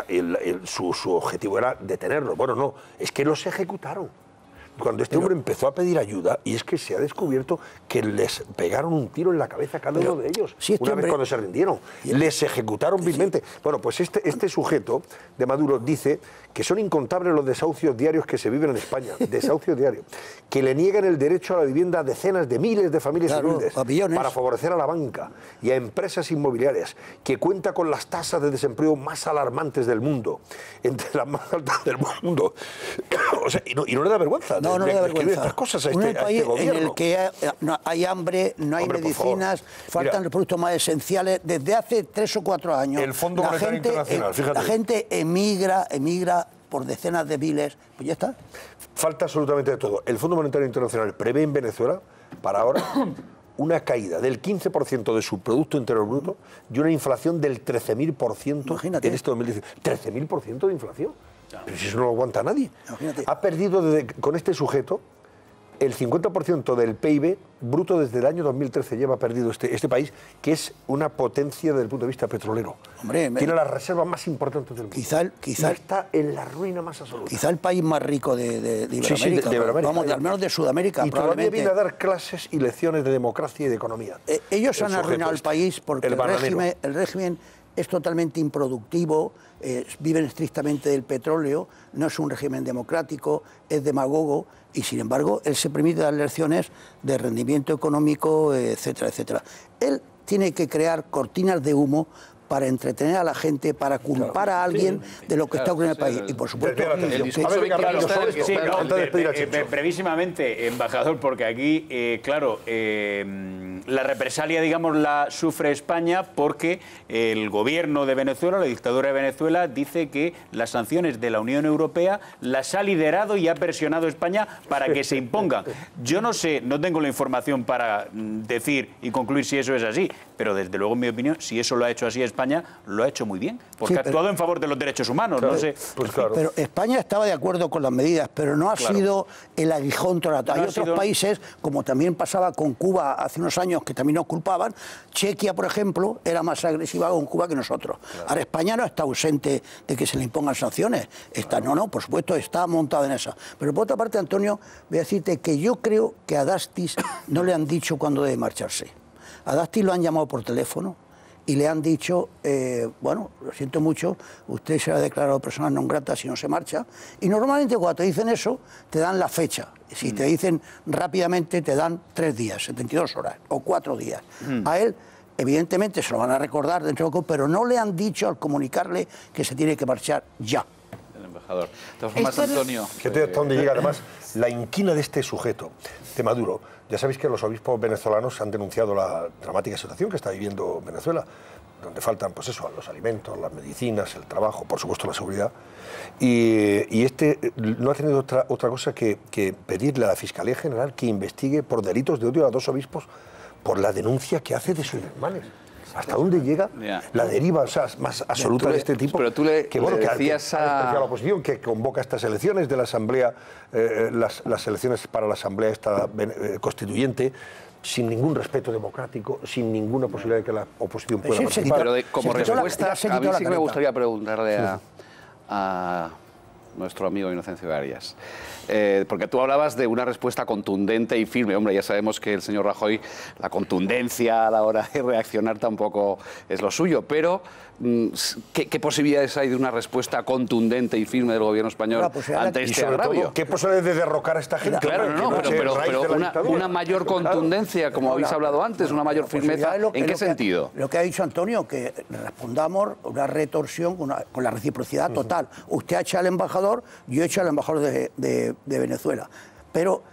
su objetivo era detenerlos. Bueno, no, es que los ejecutaron. Cuando este hombre empezó a pedir ayuda, y es que se ha descubierto que les pegaron un tiro en la cabeza a cada uno de ellos, una vez cuando se rindieron. Les ejecutaron vilmente. Bueno, pues este sujeto de Maduro dice que son incontables los desahucios diarios que se viven en España, desahucios diarios, que le niegan el derecho a la vivienda a decenas de miles de familias humildes para favorecer a la banca y a empresas inmobiliarias, que cuenta con las tasas de desempleo más alarmantes del mundo, entre las más altas del mundo. O sea, y no le da vergüenza. No le da vergüenza. Estas cosas a un país gobierno. En el que hay hambre, no hay medicinas, faltan los productos más esenciales. Desde hace 3 o 4 años, el Fondo Monetario Internacional, fíjate. La gente emigra por decenas de miles. Pues ya está. Falta absolutamente de todo. El Fondo Monetario Internacional prevé en Venezuela, para ahora, una caída del 15% de su Producto Interior Bruto y una inflación del 13.000% en este 2019. ¿13.000% de inflación? Pero si eso no lo aguanta nadie. Imagínate. Ha perdido con este sujeto el 50% del PIB bruto desde el año 2013 lleva perdido este país, que es una potencia desde el punto de vista petrolero. Hombre, tiene las reservas más importantes del mundo. Quizá está en la ruina más absoluta. Quizá el país más rico de Iberoamérica. De Iberoamérica. Vamos, al menos de Sudamérica, y probablemente. Todavía viene a dar clases y lecciones de democracia y de economía. Ellos han arruinado el país porque el régimen es totalmente improductivo, viven estrictamente del petróleo, no es un régimen democrático, es demagogo, y sin embargo él se permite dar lecciones de rendimiento económico, etcétera, etcétera. Él tiene que crear cortinas de humo para entretener a la gente, para culpar a alguien de lo que está ocurriendo en el país. Y por supuesto, brevísimamente, embajador, porque aquí, la represalia, digamos, la sufre España porque el gobierno de Venezuela, la dictadura de Venezuela, dice que las sanciones de la Unión Europea las ha liderado y ha presionado España para que se impongan. Yo no sé, no tengo la información para decir y concluir si eso es así, pero desde luego, en mi opinión, si eso lo ha hecho así España, lo ha hecho muy bien, porque ha actuado en favor de los derechos humanos. Claro, no sé. Pues claro. Pero España estaba de acuerdo con las medidas, pero no ha sido el aguijón total. Hay otros países, como también pasaba con Cuba hace unos años, que también nos culpaban. Chequia, por ejemplo, era más agresiva con Cuba que nosotros. Claro. Ahora España no está ausente de que se le impongan sanciones. No, por supuesto, está montada en esa. Pero por otra parte, Antonio, voy a decirte que yo creo que a Dastis no le han dicho cuándo debe marcharse. A Dastis lo han llamado por teléfono y le han dicho, bueno, lo siento mucho, usted se ha declarado persona non grata si no se marcha. Y normalmente cuando te dicen eso, te dan la fecha. Si te dicen rápidamente, te dan 3 días, 72 horas o 4 días. A él, evidentemente, se lo van a recordar dentro de poco, pero no le han dicho al comunicarle que se tiene que marchar ya. El embajador. De todas formas, Antonio... Fíjate hasta dónde llega, además, la inquina de este sujeto, de Maduro. Ya sabéis que los obispos venezolanos han denunciado la dramática situación que está viviendo Venezuela, donde faltan, pues eso, los alimentos, las medicinas, el trabajo, por supuesto la seguridad. Y este no ha tenido otra cosa que pedirle a la Fiscalía General que investigue por delitos de odio a 2 obispos por la denuncia que hace de sus hermanos. ¿Hasta dónde llega la deriva más absoluta de este tipo? Pero tú le decías a la oposición que convoca estas elecciones de la Asamblea, las elecciones para la Asamblea constituyente, sin ningún respeto democrático, sin ninguna posibilidad de que la oposición pueda participar. Pero como respuesta, a mí sí que me gustaría preguntarle a nuestro amigo Inocencio Arias. Porque tú hablabas de una respuesta contundente y firme. Hombre, ya sabemos que el señor Rajoy, la contundencia a la hora de reaccionar tampoco es lo suyo, pero ¿qué posibilidades hay de una respuesta contundente y firme del gobierno español ante este agravio? ¿Qué posibilidades de derrocar a esta gente? Claro, pero una mayor contundencia, como habéis hablado antes, una mayor firmeza, ¿en qué sentido? Lo que ha dicho Antonio, que respondamos una retorsión con la reciprocidad total. Usted ha hecho al embajador, yo he hecho al embajador de Venezuela. Pero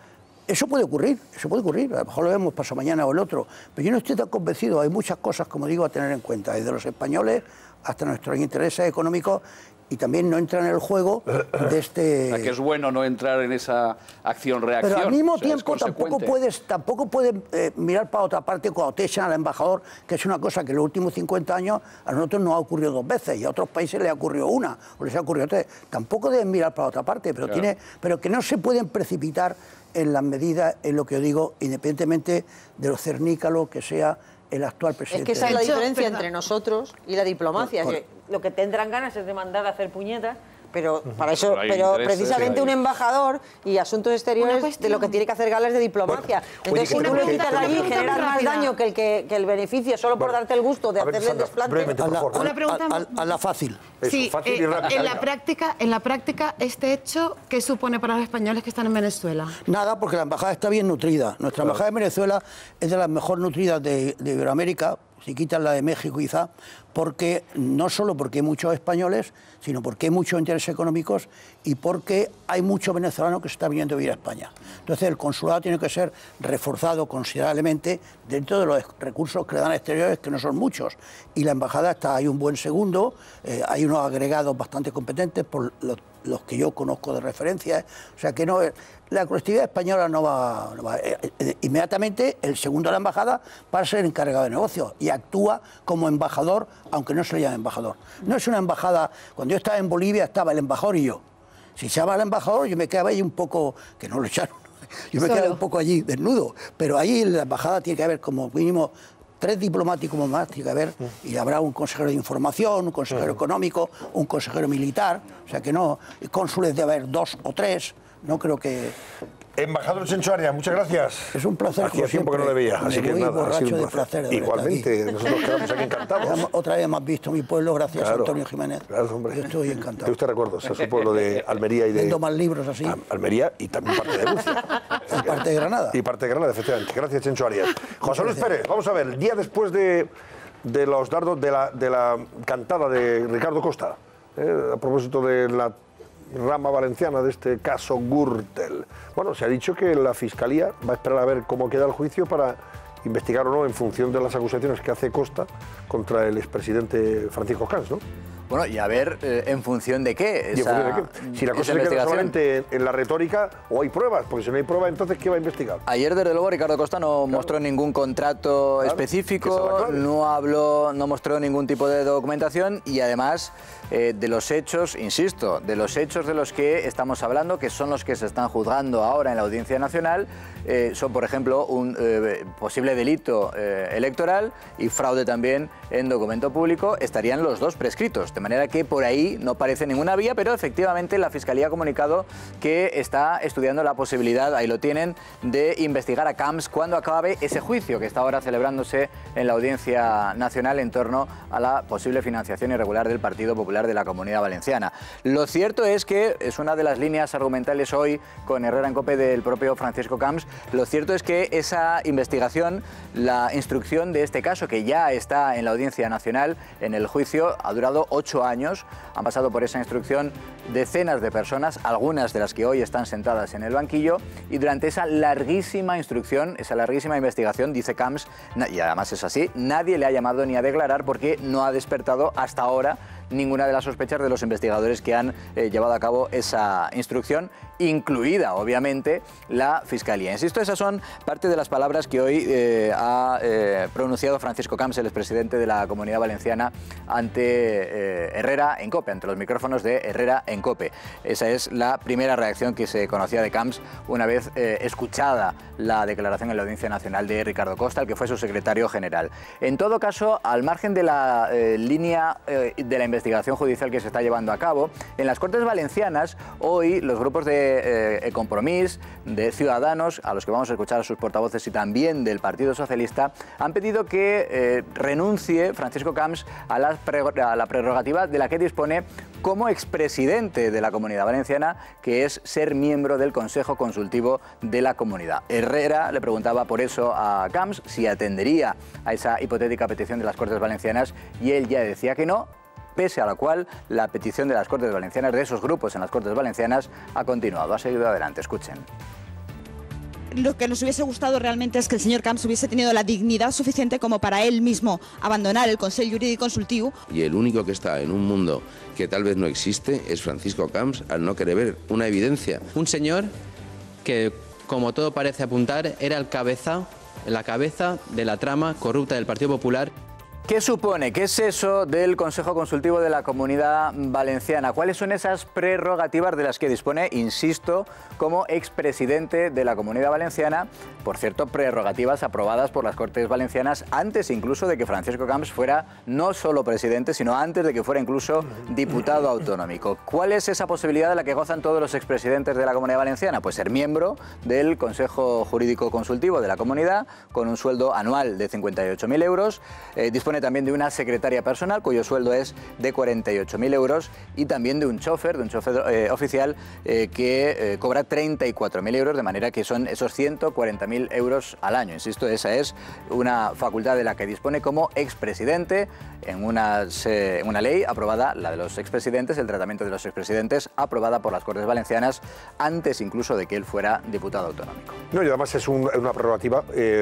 Eso puede ocurrir, a lo mejor lo vemos pasado mañana o el otro, pero yo no estoy tan convencido, hay muchas cosas, como digo, a tener en cuenta, desde los españoles hasta nuestros intereses económicos, y también no entra en el juego de este... O sea, que es bueno no entrar en esa acción-reacción. Pero al mismo tiempo tampoco puedes mirar para otra parte cuando te echan al embajador, que es una cosa que en los últimos 50 años a nosotros nos ha ocurrido 2 veces y a otros países les ha ocurrido 1 o les ha ocurrido 3. Tampoco deben mirar para otra parte, pero, claro, pero que no se pueden precipitar en las medidas, en lo que yo digo, independientemente de lo cernícalo que sea el actual presidente. Es que esa es la diferencia entre nosotros y la diplomacia. Lo que tendrán ganas es de mandar a hacer puñetas, pero para eso, pero precisamente un embajador y asuntos exteriores de lo que tiene que hacer gala es de diplomacia. Entonces, si tú lo quitas de allí, generas más daño que el beneficio, solo por darte el gusto de hacerle el desplante. Una pregunta a la fácil. Sí, en la práctica, este hecho, ¿qué supone para los españoles que están en Venezuela? Nada, porque la embajada está bien nutrida. Nuestra embajada en Venezuela es de las mejor nutridas de Iberoamérica, si quitan la de México quizá, porque no solo porque hay muchos españoles, sino porque hay muchos intereses económicos y porque hay muchos venezolanos que se están viniendo a vivir a España. Entonces el consulado tiene que ser reforzado considerablemente dentro de los recursos que le dan a exteriores, que no son muchos. Y la embajada hay un buen segundo, hay unos agregados bastante competentes por los que yo conozco de referencia. O sea que no, la colectividad española no va inmediatamente el segundo de la embajada para ser encargado de negocios y actúa como embajador, aunque no se le llame embajador. No es una embajada. Cuando yo estaba en Bolivia estaba el embajador y yo. Si se llama el embajador, yo me quedaba ahí un poco, que no lo echaron, yo me quedaba un poco allí desnudo, pero ahí en la embajada tiene que haber como mínimo 3 diplomáticos más, tiene que haber, y habrá un consejero de información, un consejero económico, un consejero militar, o sea que no, cónsules debe haber 2 o 3, no creo que... Embajador Chencho Arias, muchas gracias. Es un placer. Hacía tiempo que no le veía, así que nada, ha sido un placer. Igualmente, nosotros quedamos aquí encantados. Otra vez hemos visto mi pueblo gracias a Antonio Jiménez. Claro, hombre. Yo estoy encantado. ¿Te usted recuerdos? A su pueblo de Almería y de... Viendo más libros así. Almería y también parte de Murcia. Y parte de Granada. Y parte de Granada, efectivamente. Gracias, Chencho Arias. José Luis Pérez, vamos a ver, el día después de los dardos de la cantada de Ricardo Costa, a propósito de la rama valenciana de este caso Gürtel. Bueno, se ha dicho que la Fiscalía va a esperar a ver cómo queda el juicio para investigar o no en función de las acusaciones que hace Costa contra el expresidente Francisco Camps, ¿no? Bueno, y a ver en función de qué. Si la cosa se queda solamente en la retórica o hay pruebas, porque si no hay pruebas, entonces ¿qué va a investigar? Ayer, desde luego, Ricardo Costa no mostró ningún contrato específico, no mostró ningún tipo de documentación y además de los hechos, insisto, de los hechos de los que estamos hablando, que son los que se están juzgando ahora en la Audiencia Nacional, son, por ejemplo, un posible delito electoral y fraude también en documento público, estarían los 2 prescritos. De manera que por ahí no parece ninguna vía, pero efectivamente la Fiscalía ha comunicado que está estudiando la posibilidad, ahí lo tienen, de investigar a Camps cuando acabe ese juicio que está ahora celebrándose en la Audiencia Nacional en torno a la posible financiación irregular del Partido Popular de la Comunidad Valenciana. Lo cierto es que es una de las líneas argumentales hoy con Herrera en COPE del propio Francisco Camps. Lo cierto es que esa investigación, la instrucción de este caso que ya está en la Audiencia Nacional, en el juicio, ha durado 8 años, han pasado por esa instrucción decenas de personas, algunas de las que hoy están sentadas en el banquillo, y durante esa larguísima instrucción, esa larguísima investigación, dice Camps, y además es así, nadie le ha llamado ni a declarar porque no ha despertado hasta ahora ninguna de las sospechas de los investigadores que han llevado a cabo esa instrucción, incluida, obviamente, la Fiscalía. Insisto, esas son parte de las palabras que hoy ha pronunciado Francisco Camps, el expresidente de la Comunidad Valenciana, ante Herrera en COPE, ante los micrófonos de Herrera en COPE. Esa es la primera reacción que se conocía de Camps una vez escuchada la declaración en la Audiencia Nacional de Ricardo Costa, el que fue su secretario general. En todo caso, al margen de la línea de la investigación judicial que se está llevando a cabo, en las Cortes Valencianas, hoy los grupos de Compromís, de Ciudadanos, a los que vamos a escuchar a sus portavoces, y también del Partido Socialista, han pedido que renuncie Francisco Camps a la prerrogativa de la que dispone como expresidente de la Comunidad Valenciana, que es ser miembro del Consejo Consultivo de la Comunidad. Herrera le preguntaba por eso a Camps si atendería a esa hipotética petición de las Cortes Valencianas y él ya decía que no, pese a la cual la petición de las Cortes Valencianas, de esos grupos en las Cortes Valencianas, ha continuado, ha seguido adelante. Escuchen. lo que nos hubiese gustado realmente es que el señor Camps hubiese tenido la dignidad suficiente como para él mismo abandonar el Consell Jurídic Consultiu. Y el único que está en un mundo que tal vez no existe es Francisco Camps, al no querer ver una evidencia. Un señor que, como todo parece apuntar, era la cabeza de la trama corrupta del Partido Popular. ¿Qué supone? ¿Qué es eso del Consejo Consultivo de la Comunidad Valenciana? ¿Cuáles son esas prerrogativas de las que dispone, insisto, como expresidente de la Comunidad Valenciana? Por cierto, prerrogativas aprobadas por las Cortes Valencianas antes incluso de que Francisco Camps fuera no solo presidente, sino antes de que fuera incluso diputado autonómico. ¿Cuál es esa posibilidad de la que gozan todos los expresidentes de la Comunidad Valenciana? Pues ser miembro del Consejo Jurídico Consultivo de la Comunidad, con un sueldo anual de 58.000 euros. Dispone también de una secretaria personal cuyo sueldo es de 48.000 euros y también de un chofer oficial que cobra 34.000 euros, de manera que son esos 140.000 euros al año. Insisto, esa es una facultad de la que dispone como expresidente en una ley aprobada, la de los expresidentes, el tratamiento de los expresidentes, aprobada por las Cortes Valencianas antes incluso de que él fuera diputado autonómico. No, y además es una prerrogativa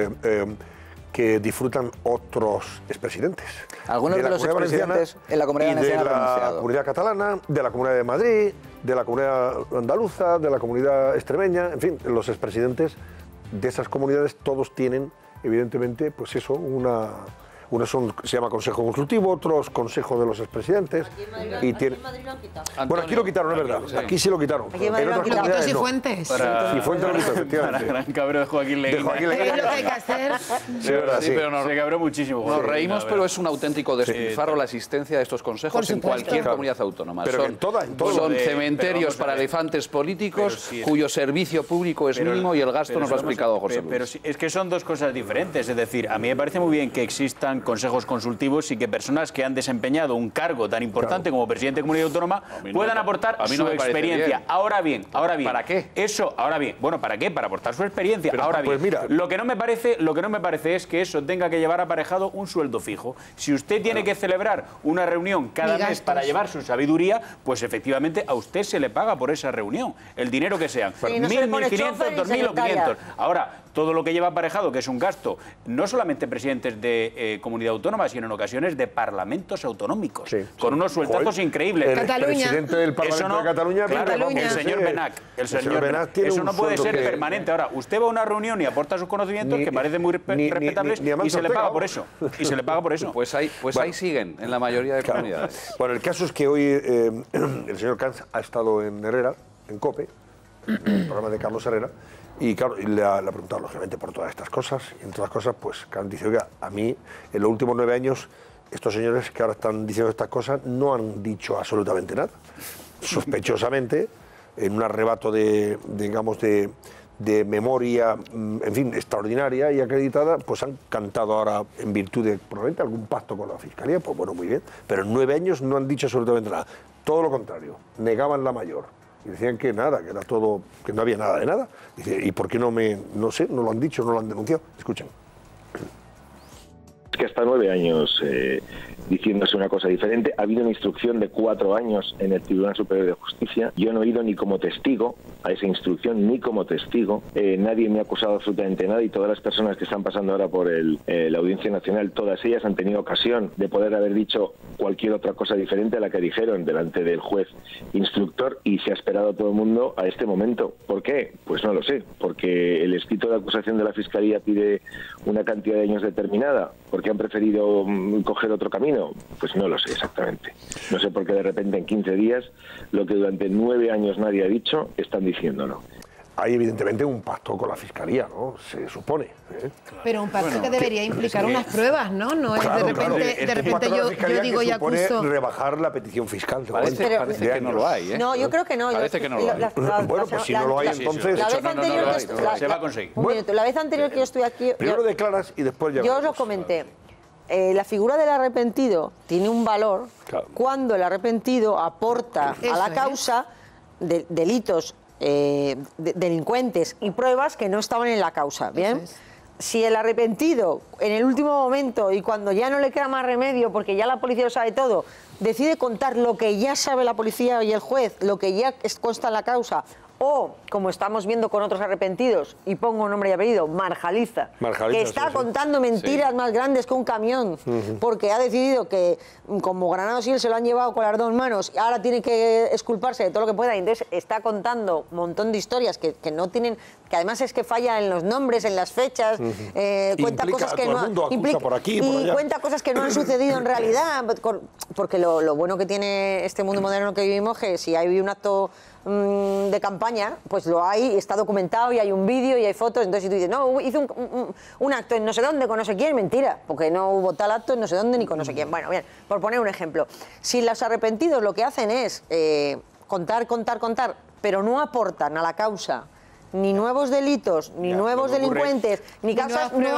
que disfrutan otros expresidentes. Algunos de los expresidentes en la Comunidad Valenciana han renunciado. De la Comunidad Catalana, de la Comunidad de Madrid, de la Comunidad Andaluza, de la Comunidad Extremeña, en fin, los expresidentes de esas comunidades todos tienen, evidentemente, pues eso, unos se llama Consejo Consultivo, otros Consejo de los Expresidentes. Aquí en Madrid lo han quitado. Bueno, aquí lo quitaron, es verdad. Sí. Aquí sí lo quitaron. Aquí en Madrid lo han quitado. Cifuentes. Cifuentes lo quitó, efectivamente. Gran cabreo de Joaquín Leguina. ¿Qué es lo que hay que hacer? Sí, verdad, sí. Pero se cabró muchísimo. Nos reímos, pero es un auténtico despilfarro la existencia de estos consejos en cualquier comunidad autónoma. Pero son cementerios para elefantes políticos cuyo servicio público es mínimo y el gasto nos lo ha explicado José Luis. Pero es que son dos cosas diferentes. Es decir, a mí me parece muy bien que existan consejos consultivos y que personas que han desempeñado un cargo tan importante como presidente de comunidad autónoma puedan aportar su experiencia. Ahora bien. ¿Para qué? Eso, ahora bien. Bueno, ¿para qué? Para aportar su experiencia. Pero, ahora bien. Pues mira, lo que no me parece es que eso tenga que llevar aparejado un sueldo fijo. Si usted tiene que celebrar una reunión cada mes para llevar su sabiduría, pues efectivamente a usted se le paga por esa reunión. El dinero que sean. 1.000, 1.500, 2.000 o 500. Ahora, todo lo que lleva aparejado, que es un gasto, no solamente presidentes de comunidad autónoma, sino en ocasiones de parlamentos autonómicos, con unos sueltazos increíbles. El presidente del Parlamento de Cataluña, claro, el señor Benach. Eso no puede ser permanente. Ahora, usted va a una reunión y aporta sus conocimientos, que parecen muy respetables, y se le paga por eso. Pues ahí siguen, en la mayoría de comunidades. Bueno, el caso es que hoy el señor Camps ha estado en Herrera, en COPE, en el programa de Carlos Herrera, y claro, le ha preguntado lógicamente por todas estas cosas, y entre las cosas, pues, que han dicho, oiga, a mí, en los últimos 9 años, estos señores que ahora están diciendo estas cosas no han dicho absolutamente nada. Sospechosamente, en un arrebato de memoria, en fin, extraordinaria y acreditada, pues han cantado ahora en virtud de probablemente algún pacto con la Fiscalía, pues bueno, muy bien, pero en 9 años no han dicho absolutamente nada. Todo lo contrario, negaban la mayor. Y decían que nada, que era todo, que no había nada de nada. Dice, ¿y por qué no lo han dicho, no lo han denunciado? Escuchen. Que hasta 9 años diciéndose una cosa diferente. Ha habido una instrucción de 4 años en el Tribunal Superior de Justicia. Yo no he ido ni como testigo a esa instrucción, ni como testigo. Nadie me ha acusado absolutamente nada y todas las personas que están pasando ahora por la Audiencia Nacional, todas ellas han tenido ocasión de poder haber dicho cualquier otra cosa diferente a la que dijeron delante del juez instructor y se ha esperado a todo el mundo a este momento. ¿Por qué? Pues no lo sé. Porque el escrito de acusación de la Fiscalía pide una cantidad de años determinada. ¿Por qué han preferido coger otro camino? Pues no lo sé exactamente. No sé por qué de repente en 15 días lo que durante 9 años nadie ha dicho, están diciéndolo. Hay evidentemente un pacto con la Fiscalía, ¿no? Se supone. Pero un pacto que debería implicar unas pruebas, ¿no? No es de repente yo digo y acuso. Rebajar la petición fiscal. Parece que no lo hay, ¿eh? No, yo creo que no. Parece que no lo hay. Bueno, pues si no lo hay, entonces... La vez anterior se va a conseguir. Un minuto. La vez anterior que yo estuve aquí... Primero declaras y después ya... Yo os lo comenté. La figura del arrepentido tiene un valor cuando el arrepentido aporta a la causa delitos, delincuentes y pruebas que no estaban en la causa, ¿bien? Si el arrepentido en el último momento y cuando ya no le queda más remedio porque ya la policía lo sabe todo, decide contar lo que ya sabe la policía y el juez, lo que ya consta en la causa, O, como estamos viendo con otros arrepentidos, y pongo nombre y apellido, Marjaliza, que está contando mentiras más grandes que un camión, porque ha decidido que, como Granados y él se lo han llevado con las dos manos, ahora tiene que exculparse de todo lo que pueda, y entonces está contando un montón de historias que no tienen, que además es que falla en los nombres, en las fechas, cuenta cosas que no cuenta cosas que no han sucedido en realidad, porque lo bueno que tiene este mundo moderno que vivimos, que si hay un acto de campaña, pues lo hay, está documentado y hay un vídeo y hay fotos. Entonces si tú dices, no, hice un acto en no sé dónde con no sé quién, mentira, porque no hubo tal acto en no sé dónde ni con no sé quién. Bueno, bien, por poner un ejemplo, si los arrepentidos lo que hacen es contar, pero no aportan a la causa ni nuevos delitos, ni nuevos delincuentes, ni causas, no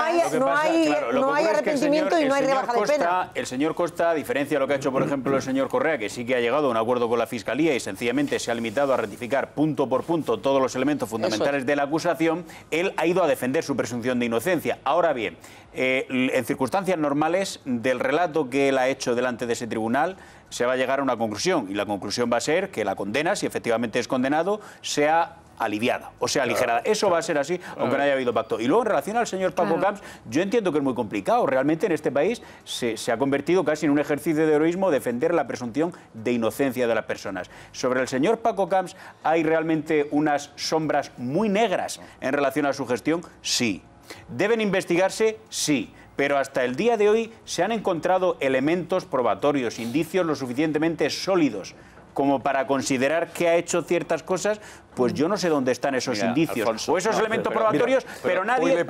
hay arrepentimiento y no hay rebaja de pena. El señor Costa, a diferencia de lo que ha hecho, por ejemplo, el señor Correa, que sí que ha llegado a un acuerdo con la Fiscalía y sencillamente se ha limitado a ratificar punto por punto todos los elementos fundamentales de la acusación, él ha ido a defender su presunción de inocencia. Ahora bien, en circunstancias normales, del relato que él ha hecho delante de ese tribunal, se va a llegar a una conclusión, y la conclusión va a ser que la condena, si efectivamente es condenado, sea aliviada, o sea, aligerada. Eso va a ser así, aunque no haya habido pacto. Y luego, en relación al señor Paco Camps, yo entiendo que es muy complicado. Realmente en este país se ha convertido casi en un ejercicio de heroísmo defender la presunción de inocencia de las personas. Sobre el señor Paco Camps, ¿hay realmente unas sombras muy negras en relación a su gestión? Sí. ¿Deben investigarse? Sí. Pero hasta el día de hoy se han encontrado elementos probatorios, indicios lo suficientemente sólidos como para considerar que ha hecho ciertas cosas, pues yo no sé dónde están esos indicios, Alfonso, o esos elementos probatorios, pero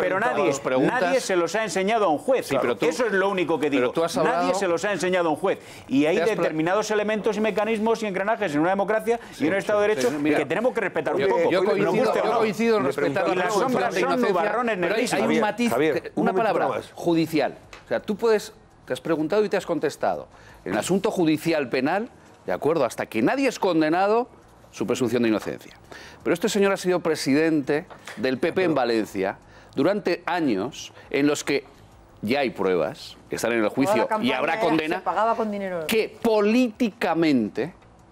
nadie se los ha enseñado a un juez. Sí, eso es lo único que digo. Nadie se los ha enseñado a un juez. Y hay determinados elementos y mecanismos y engranajes en una democracia y en un Estado de Derecho que tenemos que respetar un poco. Yo coincido en respetar la presunción de inocencia, pero hay un matiz, una palabra, judicial. O sea, tú te has preguntado y te has contestado. En el asunto judicial penal, de acuerdo, hasta que nadie es condenado, su presunción de inocencia. Pero este señor ha sido presidente del PP en Valencia durante años en los que ya hay pruebas, que están en el juicio y habrá condena, se pagaba con dinero. Que políticamente...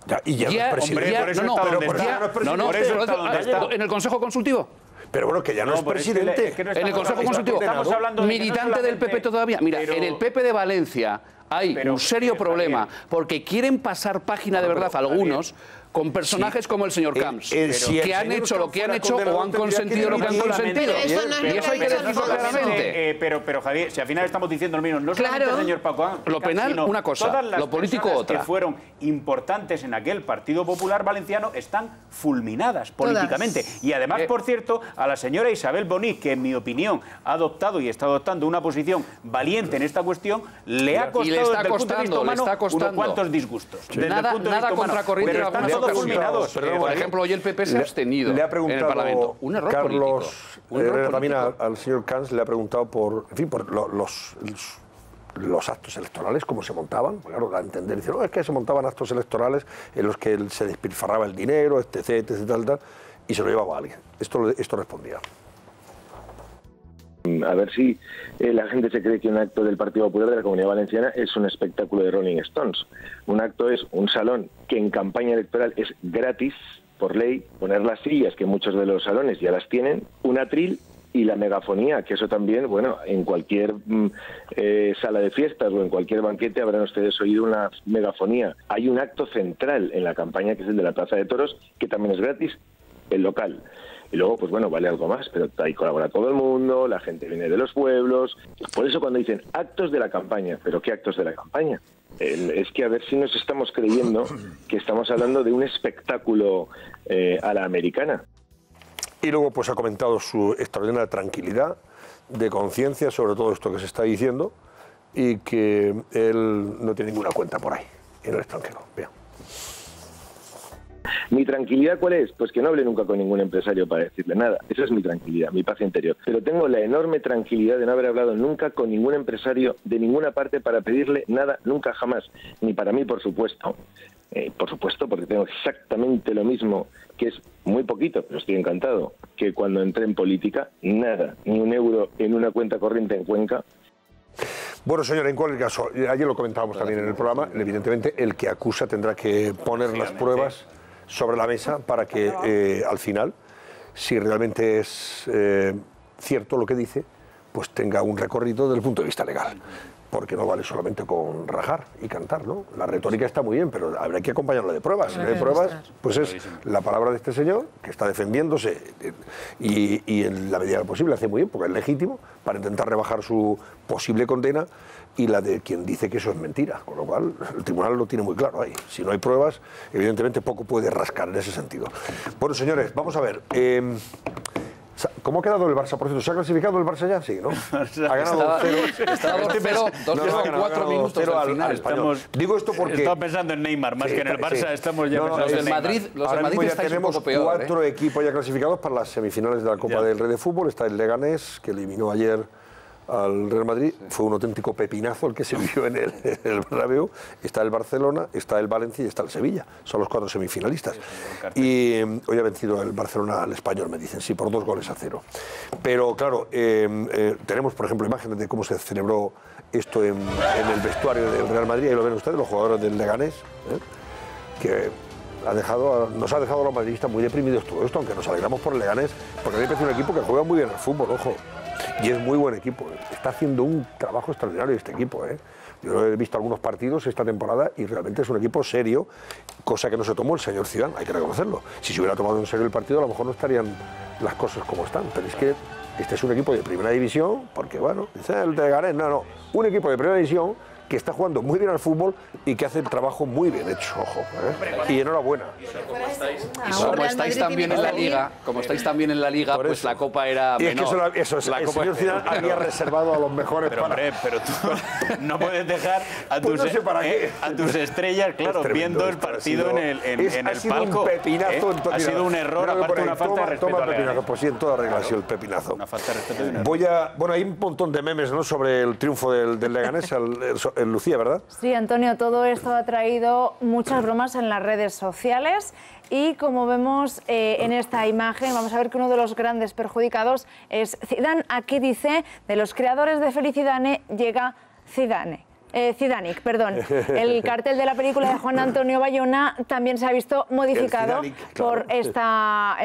en el Consejo Consultivo. Pero bueno, que ya no es presidente. En el Consejo Consultivo, militante del PP todavía. Mira, en el PP de Valencia hay un serio problema, porque quieren pasar página de verdad algunos con personajes como el señor Camps, que han hecho lo que han hecho o han consentido lo que han consentido. Y eso hay que decirlo claramente. Pero Javier, si al final estamos diciendo lo mismo, no solamente el señor Paco Camps, lo penal una cosa, lo político otra. Que fueron importantes en aquel Partido Popular Valenciano están fulminadas políticamente. Y además, por cierto, a la señora Isabel Bonig, que en mi opinión ha adoptado y está adoptando una posición valiente en esta cuestión, le ha costado desde el punto de vista humano unos cuantos disgustos. Nada contracorriente. Por ejemplo, hoy el PP se ha abstenido en el Parlamento. Un error Carlos, político. También al señor Camps le ha preguntado por los actos electorales, cómo se montaban. Pues claro, da a entender, dice, no, es que se montaban actos electorales en los que se despilfarraba el dinero, etc, tal, y se lo llevaba a alguien. Esto respondía. A ver si la gente se cree que un acto del Partido Popular de la Comunidad Valenciana es un espectáculo de Rolling Stones. Un acto es un salón que en campaña electoral es gratis, por ley, poner las sillas, que muchos de los salones ya las tienen, un atril y la megafonía, que eso también, bueno, en cualquier sala de fiestas o en cualquier banquete habrán ustedes oído una megafonía. Hay un acto central en la campaña, que es el de la Plaza de Toros, que también es gratis, el local. Y luego, pues bueno, vale algo más, pero ahí colabora todo el mundo, la gente viene de los pueblos. Por eso cuando dicen actos de la campaña, ¿pero qué actos de la campaña? Es que a ver si nos estamos creyendo que estamos hablando de un espectáculo a la americana. Y luego pues ha comentado su extraordinaria tranquilidad, de conciencia sobre todo esto que se está diciendo, y que él no tiene ninguna cuenta por ahí, en el extranjero. Vean. ¿Mi tranquilidad cuál es? Pues que no hable nunca con ningún empresario para decirle nada. Esa es mi tranquilidad, mi paz interior. Pero tengo la enorme tranquilidad de no haber hablado nunca con ningún empresario de ninguna parte para pedirle nada, nunca jamás. Ni para mí, por supuesto. Por supuesto, porque tengo exactamente lo mismo, que es muy poquito, pero estoy encantado, que cuando entré en política, nada, ni un euro en una cuenta corriente en Cuenca. Bueno, señor, en cualquier caso, ayer lo comentábamos también en el programa, evidentemente el que acusa tendrá que poner las pruebas sobre la mesa para que al final, si realmente es cierto lo que dice, pues tenga un recorrido desde el punto de vista legal. Porque no vale solamente con rajar y cantar, ¿no? La retórica está muy bien, pero habrá que acompañarla de pruebas. Si no hay pruebas, pues es la palabra de este señor, que está defendiéndose y en la medida posible hace muy bien, porque es legítimo, para intentar rebajar su posible condena, y la de quien dice que eso es mentira. Con lo cual, el tribunal lo tiene muy claro ahí. Si no hay pruebas, evidentemente poco puede rascar en ese sentido. Bueno, señores, vamos a ver. ¿Cómo ha quedado el Barça? Por cierto, ¿se ha clasificado el Barça ya? Sí, ¿no? Ha ganado 0. Estaba 2-0, 4 minutos al final. Español. Digo esto porque... Estaba pensando en Neymar, más que en el Barça, estamos ya pensando en Madrid. Los de Madrid ya tenemos 4 equipos ya clasificados para las semifinales de la Copa del Rey de Fútbol. Está el Leganés, que eliminó ayer al Real Madrid. Fue un auténtico pepinazo el que se vivió en el Bernabéu. Está el Barcelona, está el Valencia y está el Sevilla. Son los 4 semifinalistas. Y hoy ha vencido el Barcelona al Español, me dicen, sí, por 2-0. Pero claro, tenemos, por ejemplo, imágenes de cómo se celebró esto en el vestuario del Real Madrid. Ahí lo ven ustedes, los jugadores del Leganés, que nos ha dejado a los madridistas muy deprimidos todo esto, aunque nos alegramos por el Leganés, porque a mí me parece un equipo que juega muy bien al fútbol, ojo. Y es muy buen equipo. Está haciendo un trabajo extraordinario este equipo. Yo he visto algunos partidos esta temporada y realmente es un equipo serio, cosa que no se tomó el señor Zidane, hay que reconocerlo. Si se hubiera tomado en serio el partido, a lo mejor no estarían las cosas como están. Pero es que este es un equipo de primera división, porque bueno, dice el de Gané, no, un equipo de primera división que está jugando muy bien al fútbol y que hace el trabajo muy bien hecho, ojo. Y enhorabuena. Como estáis también en la liga, pues eso. La Copa era menor. Eso es, el señor Zidane había reservado a los mejores pero tú no puedes dejar a tus estrellas, claro, viendo el partido en el palco. Un pepinazo, ha sido un error, aparte una falta de respeto al Leganés. Pues sí, en toda regla ha sido el pepinazo. Una falta de respeto. Bueno, hay un montón de memes, ¿no?, sobre el triunfo del Leganés, en Lucía, ¿verdad? Sí, Antonio, todo esto ha traído muchas bromas en las redes sociales y como vemos en esta imagen, vamos a ver que uno de los grandes perjudicados es Zidane. Aquí dice, de los creadores de Felicidane llega Zidanic, perdón. El cartel de la película de Juan Antonio Bayona también se ha visto modificado por esta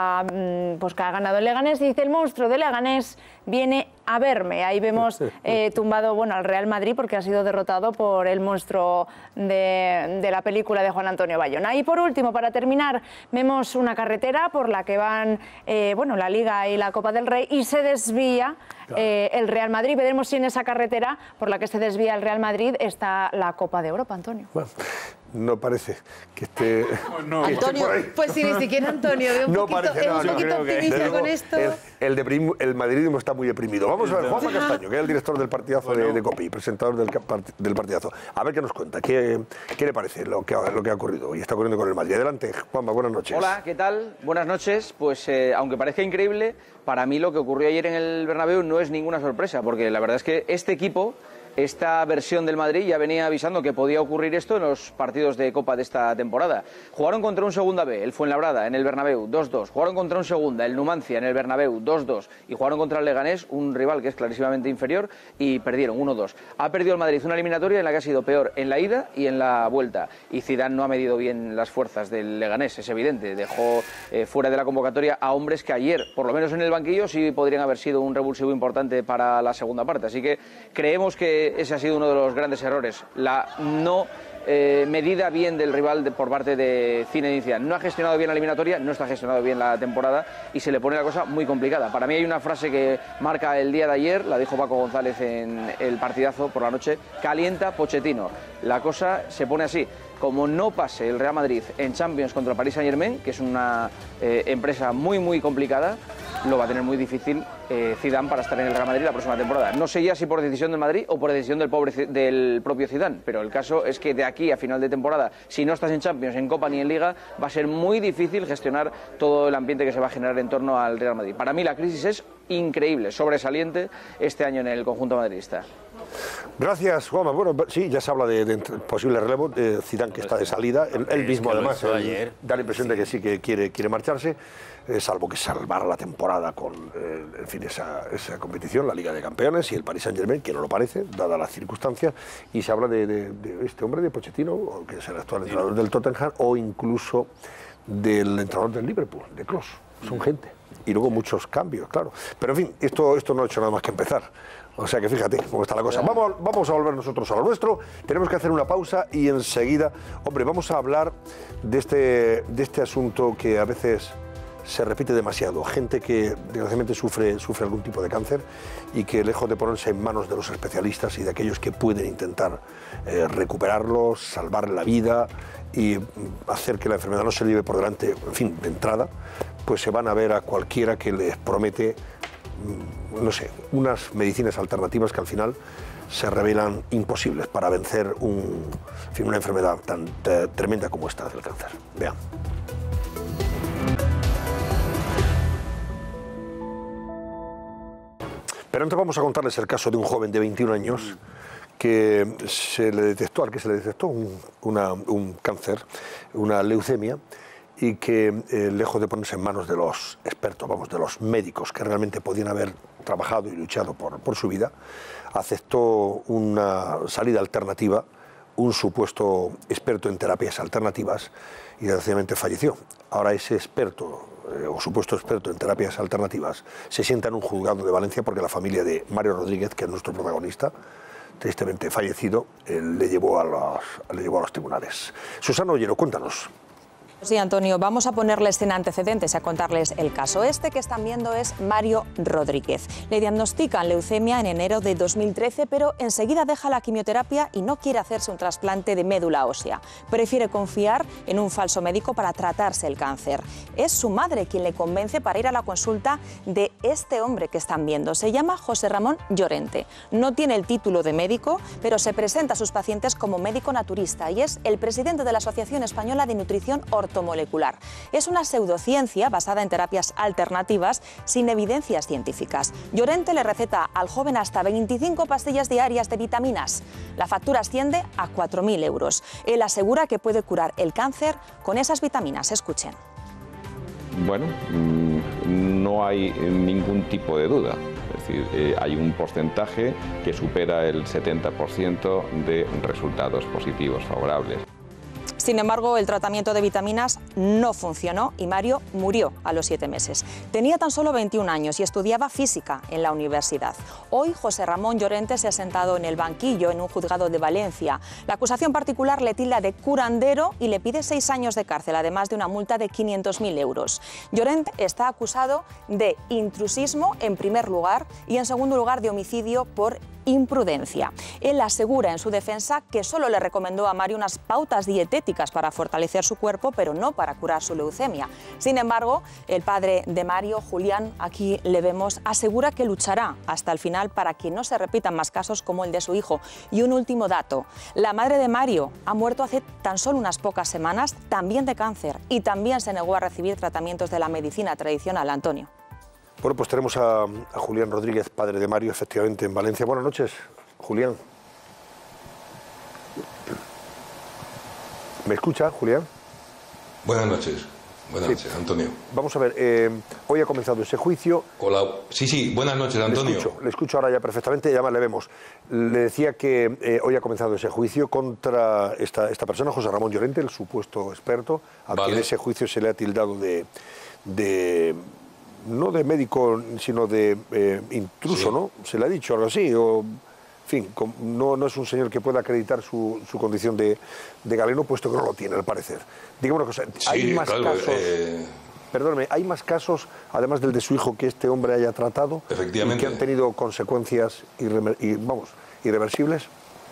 pues que ha ganado el Leganés. Dice, el monstruo de Leganés viene a verme. Ahí vemos tumbado al Real Madrid porque ha sido derrotado por el monstruo de la película de Juan Antonio Bayona. Y por último, para terminar, vemos una carretera por la que van la Liga y la Copa del Rey y se desvía el Real Madrid. Veremos si en esa carretera por la que se desvía el Real Madrid está la Copa de Europa, Antonio. Bueno, no parece que esté... Antonio, pues si ni siquiera Antonio, un poquito optimista con esto. El madridismo está muy deprimido. Vamos a ver, Juanma Castaño, que es el director del partidazo de COPE, presentador del partidazo. A ver qué nos cuenta, qué le parece lo que ha ocurrido y está ocurriendo con el Madrid. Adelante, Juanma, buenas noches. Hola, ¿qué tal? Buenas noches. Pues aunque parezca increíble, para mí lo que ocurrió ayer en el Bernabéu no es ninguna sorpresa, porque la verdad es que este equipo... Esta versión del Madrid ya venía avisando que podía ocurrir esto en los partidos de Copa de esta temporada. Jugaron contra un Segunda B, el Fuenlabrada, en el Bernabéu, 2-2. Jugaron contra un Segunda, el Numancia, en el Bernabéu, 2-2. Y jugaron contra el Leganés, un rival que es clarísimamente inferior, y perdieron, 1-2. Ha perdido el Madrid una eliminatoria en la que ha sido peor en la ida y en la vuelta. Y Zidane no ha medido bien las fuerzas del Leganés, es evidente. Dejó fuera de la convocatoria a hombres que ayer, por lo menos en el banquillo, sí podrían haber sido un revulsivo importante para la segunda parte. Así que creemos que ese ha sido uno de los grandes errores, la no medida bien del rival por parte de Zinedine Zidane. No ha gestionado bien la eliminatoria, no está gestionado bien la temporada y se le pone la cosa muy complicada. Para mí hay una frase que marca el día de ayer, la dijo Paco González en el partidazo por la noche: calienta Pochettino. La cosa se pone así: como no pase el Real Madrid en Champions contra el Paris Saint-Germain, que es una empresa muy complicada, lo va a tener muy difícil Zidane para estar en el Real Madrid la próxima temporada. No sé ya si por decisión del Madrid o por decisión del propio Zidane, pero el caso es que de aquí a final de temporada, si no estás en Champions, en Copa ni en Liga, va a ser muy difícil gestionar todo el ambiente que se va a generar en torno al Real Madrid. Para mí la crisis es increíble, sobresaliente este año en el conjunto madridista. Gracias, Juanma. Bueno, sí, ya se habla de posible relevo. Zidane, que está de salida. Él mismo, además, da la impresión de que sí que quiere marcharse, salvo que salvar la temporada con en fin, esa competición, la Liga de Campeones y el Paris Saint-Germain, que no lo parece, dadas las circunstancias. Y se habla de este hombre, de Pochettino, que es el actual entrenador del Tottenham, o incluso del entrenador del Liverpool, de Klopp. Son gente. Y luego muchos cambios, claro. Pero en fin, esto no ha hecho nada más que empezar. O sea que fíjate cómo está la cosa. Vamos a volver nosotros a lo nuestro. Tenemos que hacer una pausa y enseguida, hombre, vamos a hablar de este asunto que a veces se repite demasiado. Gente que desgraciadamente sufre algún tipo de cáncer y que lejos de ponerse en manos de los especialistas y de aquellos que pueden intentar recuperarlos, salvar la vida y hacer que la enfermedad no se le lleve por delante, en fin, de entrada, pues se van a ver a cualquiera que les promete, no sé, unas medicinas alternativas que al final se revelan imposibles para vencer una enfermedad tan tremenda como esta del cáncer. Vean. Pero antes vamos a contarles el caso de un joven de 21 años que al que se le detectó un cáncer, una leucemia, y que lejos de ponerse en manos de los expertos, de los médicos que realmente podían haber trabajado y luchado por su vida, aceptó una salida alternativa, un supuesto experto en terapias alternativas, y desgraciadamente falleció. Ahora ese experto o supuesto experto en terapias alternativas se sienta en un juzgado de Valencia porque la familia de Mario Rodríguez, que es nuestro protagonista, tristemente fallecido, le llevó a los tribunales. Susana Ollero, cuéntanos. Sí, Antonio, vamos a ponerles en antecedentes, a contarles el caso. Este que están viendo es Mario Rodríguez. Le diagnostican leucemia en enero de 2013, pero enseguida deja la quimioterapia y no quiere hacerse un trasplante de médula ósea. Prefiere confiar en un falso médico para tratarse el cáncer. Es su madre quien le convence para ir a la consulta de este hombre que están viendo. Se llama José Ramón Llorente. No tiene el título de médico, pero se presenta a sus pacientes como médico naturista y es el presidente de la Asociación Española de Nutrición Ortomolecular. Es una pseudociencia basada en terapias alternativas sin evidencias científicas. Llorente le receta al joven hasta 25 pastillas diarias de vitaminas. La factura asciende a 4.000 euros. Él asegura que puede curar el cáncer con esas vitaminas. Escuchen. Bueno, no hay ningún tipo de duda. Es decir, hay un porcentaje que supera el 70% de resultados positivos favorables. Sin embargo, el tratamiento de vitaminas no funcionó y Mario murió a los 7 meses. Tenía tan solo 21 años y estudiaba física en la universidad. Hoy, José Ramón Llorente se ha sentado en el banquillo en un juzgado de Valencia. La acusación particular le tilda de curandero y le pide 6 años de cárcel, además de una multa de 500.000 euros. Llorente está acusado de intrusismo en primer lugar y en segundo lugar de homicidio por imprudencia. Él asegura en su defensa que solo le recomendó a Mario unas pautas dietéticas para fortalecer su cuerpo, pero no para curar su leucemia. Sin embargo, el padre de Mario, Julián, aquí le vemos, asegura que luchará hasta el final para que no se repitan más casos como el de su hijo. Y un último dato, la madre de Mario ha muerto hace tan solo unas pocas semanas, también de cáncer, y también se negó a recibir tratamientos de la medicina tradicional. Antonio. Bueno, pues tenemos a Julián Rodríguez, padre de Mario, efectivamente, en Valencia. Buenas noches, Julián. ¿Me escucha, Julián? Buenas noches. Buenas noches, Antonio. Vamos a ver, hoy ha comenzado ese juicio. Hola. Sí, buenas noches, Antonio. Le escucho ahora ya perfectamente, ya más le vemos. Le decía que hoy ha comenzado ese juicio contra esta persona, José Ramón Llorente, el supuesto experto, a quien en ese juicio se le ha tildado de no de médico, sino de intruso, sí. ¿No? Se le ha dicho algo así, o en fin, no es un señor que pueda acreditar su condición de galeno, puesto que no lo tiene, al parecer. Dígame una cosa, ¿hay más casos? Perdóneme, ¿hay más casos, además del de su hijo, que este hombre haya tratado? Efectivamente. Y que han tenido consecuencias irreversibles?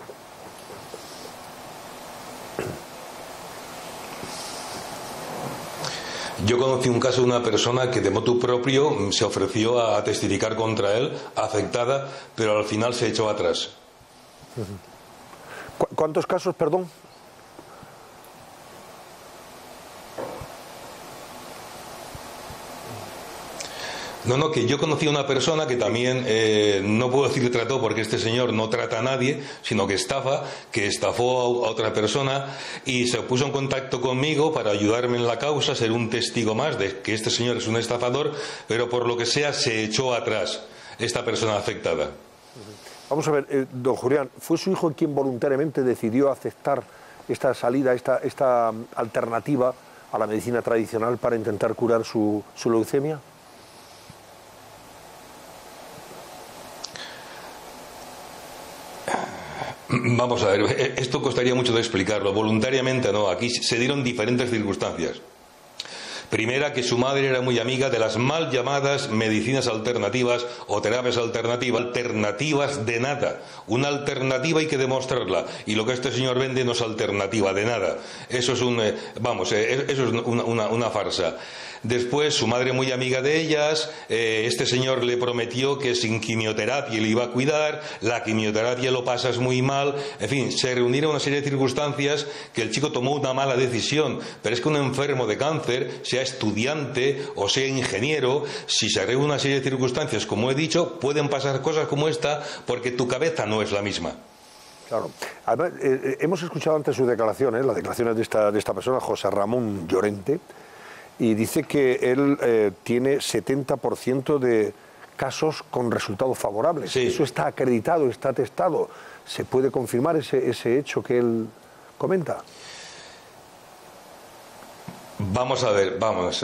Yo conocí un caso de una persona que de motu propio se ofreció a testificar contra él, afectada, pero al final se echó atrás. ¿Cuántos casos, perdón? No, que yo conocí a una persona que también, no puedo decir que trató porque este señor no trata a nadie, sino que estafó a otra persona y se puso en contacto conmigo para ayudarme en la causa, ser un testigo más de que este señor es un estafador, pero por lo que sea se echó atrás esta persona afectada. Vamos a ver, don Julián, ¿fue su hijo quien voluntariamente decidió aceptar esta salida, esta alternativa a la medicina tradicional para intentar curar su leucemia? Vamos a ver, esto costaría mucho de explicarlo. Voluntariamente no, aquí se dieron diferentes circunstancias. Primera, que su madre era muy amiga de las mal llamadas medicinas alternativas o terapias alternativas de nada. Una alternativa hay que demostrarla, y lo que este señor vende no es alternativa de nada. Eso es una farsa. Después, su madre muy amiga de ellas, este señor le prometió que sin quimioterapia le iba a cuidar, la quimioterapia lo pasas muy mal, en fin, se reunieron una serie de circunstancias que el chico tomó una mala decisión, pero es que un enfermo de cáncer, sea estudiante o sea ingeniero, si se reúne una serie de circunstancias, como he dicho, pueden pasar cosas como esta porque tu cabeza no es la misma. Claro. Además, hemos escuchado antes sus declaraciones, las declaraciones de esta persona, José Ramón Llorente, y dice que él tiene 70% de casos con resultados favorables. Sí. Eso está acreditado, está atestado. ¿Se puede confirmar ese hecho que él comenta? Vamos a ver.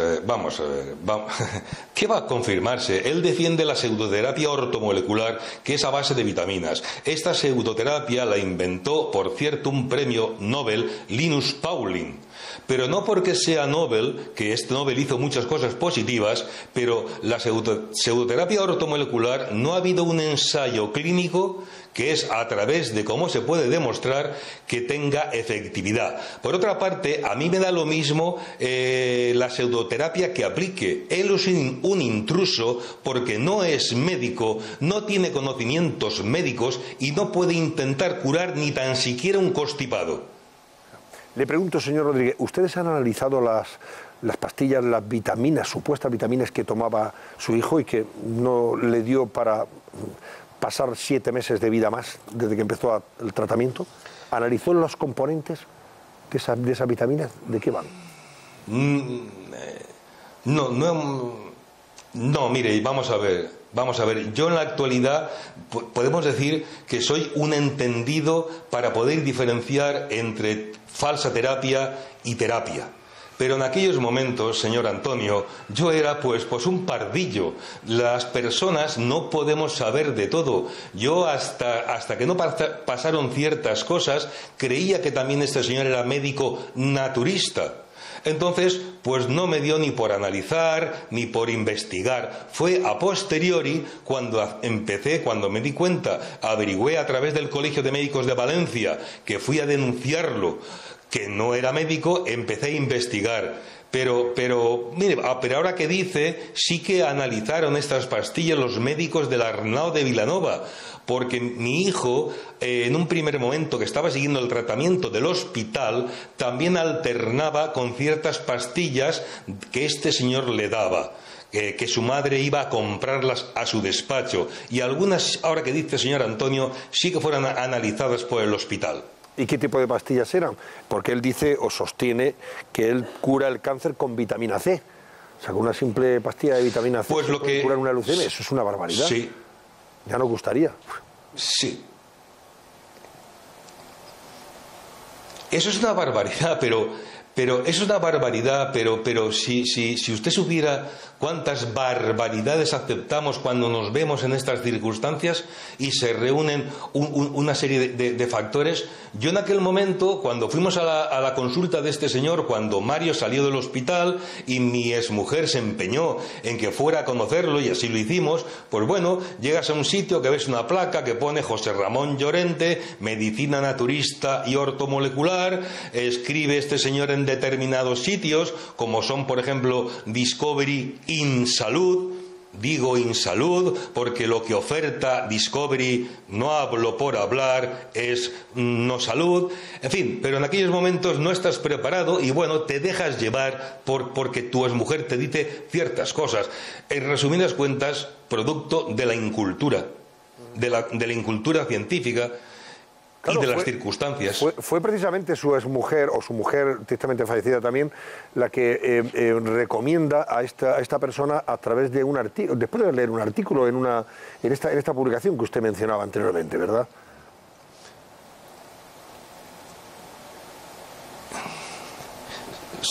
¿Qué va a confirmarse? Él defiende la pseudoterapia ortomolecular, que es a base de vitaminas. Esta pseudoterapia la inventó, por cierto, un premio Nobel, Linus Pauling. Pero no porque sea Nobel, que este Nobel hizo muchas cosas positivas, pero la pseudoterapia ortomolecular no ha habido un ensayo clínico que es a través de cómo se puede demostrar que tenga efectividad. Por otra parte, a mí me da lo mismo la pseudoterapia que aplique. Él es un intruso porque no es médico, no tiene conocimientos médicos y no puede intentar curar ni tan siquiera un constipado. Le pregunto, señor Rodríguez, ¿ustedes han analizado las pastillas, las vitaminas, supuestas vitaminas que tomaba su hijo y que no le dio para pasar 7 meses de vida más desde que empezó el tratamiento? ¿Analizó los componentes de esas vitaminas? ¿De qué van? No, mire, vamos a ver. Yo en la actualidad podemos decir que soy un entendido para poder diferenciar entre falsa terapia y terapia. Pero en aquellos momentos, señor Antonio, yo era pues un pardillo. Las personas no podemos saber de todo. Yo hasta que no pasaron ciertas cosas, creía que también este señor era médico naturista. Entonces, pues no me dio ni por analizar, ni por investigar. Fue a posteriori cuando cuando me di cuenta, averigüé a través del Colegio de Médicos de Valencia, que fui a denunciarlo, que no era médico, empecé a investigar. Pero mire, pero ahora que dice, sí que analizaron estas pastillas los médicos del Arnao de Vilanova, porque mi hijo, en un primer momento que estaba siguiendo el tratamiento del hospital, también alternaba con ciertas pastillas que este señor le daba. Que su madre iba a comprarlas a su despacho. Y algunas, ahora que dice señor Antonio, sí que fueron analizadas por el hospital. ¿Y qué tipo de pastillas eran? Porque él dice o sostiene que él cura el cáncer con vitamina C. O sea, con una simple pastilla de vitamina C pues puede curar una leucemia. Eso es una barbaridad. Sí. Ya nos gustaría. Sí. Eso es una barbaridad, pero si usted supiera cuántas barbaridades aceptamos cuando nos vemos en estas circunstancias y se reúnen una serie de factores. Yo en aquel momento, cuando fuimos a la consulta de este señor, cuando Mario salió del hospital y mi exmujer se empeñó en que fuera a conocerlo, y así lo hicimos, pues bueno, llegas a un sitio que ves una placa que pone José Ramón Llorente, medicina naturista y ortomolecular, escribe este señor en determinados sitios, como son, por ejemplo, Discovery InSalud. Digo InSalud porque lo que oferta Discovery, no hablo por hablar, es No Salud. En fin, pero en aquellos momentos no estás preparado y bueno, te dejas llevar porque tu exmujer te dice ciertas cosas. En resumidas cuentas, producto de la incultura, de la incultura científica. Claro, y de las circunstancias. Fue precisamente su exmujer, o su mujer tristemente fallecida también, la que recomienda a esta persona a través de un artículo, después de leer un artículo en esta publicación que usted mencionaba anteriormente, ¿verdad?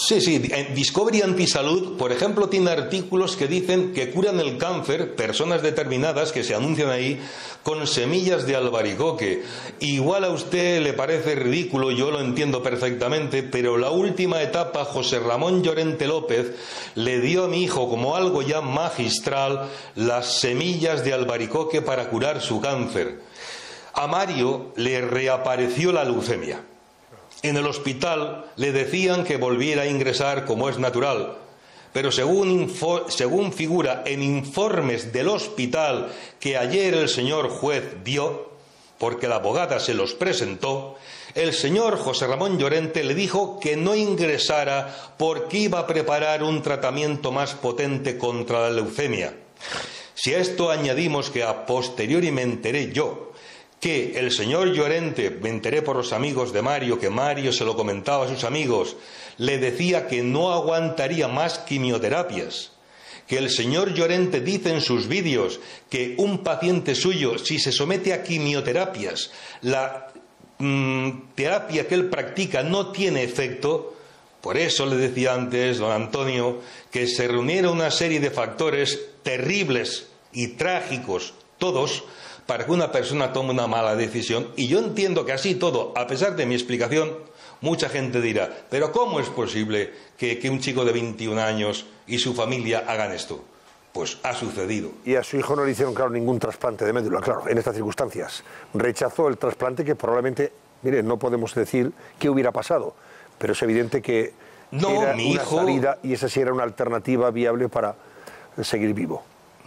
Sí, en Discovery Antisalud, por ejemplo, tiene artículos que dicen que curan el cáncer personas determinadas que se anuncian ahí con semillas de albaricoque. Igual a usted le parece ridículo, yo lo entiendo perfectamente, pero la última etapa José Ramón Llorente López le dio a mi hijo como algo ya magistral las semillas de albaricoque para curar su cáncer. A Mario le reapareció la leucemia. En el hospital le decían que volviera a ingresar como es natural, pero según figura en informes del hospital que ayer el señor juez vio, porque la abogada se los presentó, el señor José Ramón Llorente le dijo que no ingresara porque iba a preparar un tratamiento más potente contra la leucemia. Si a esto añadimos que a posteriori me enteré yo que el señor Llorente, me enteré por los amigos de Mario, que Mario se lo comentaba a sus amigos, le decía que no aguantaría más quimioterapias, que el señor Llorente dice en sus vídeos que un paciente suyo, si se somete a quimioterapias, la terapia que él practica no tiene efecto. Por eso le decía antes, don Antonio, que se reunieron una serie de factores terribles y trágicos, todos, para que una persona tome una mala decisión. Y yo entiendo que así todo, a pesar de mi explicación, mucha gente dirá, pero ¿cómo es posible que un chico de 21 años y su familia hagan esto? Pues ha sucedido. Y a su hijo no le hicieron, claro, ningún trasplante de médula, claro, en estas circunstancias. Rechazó el trasplante que probablemente, mire, no podemos decir qué hubiera pasado, pero es evidente que era mi hijo... una salida y esa sí era una alternativa viable para seguir vivo.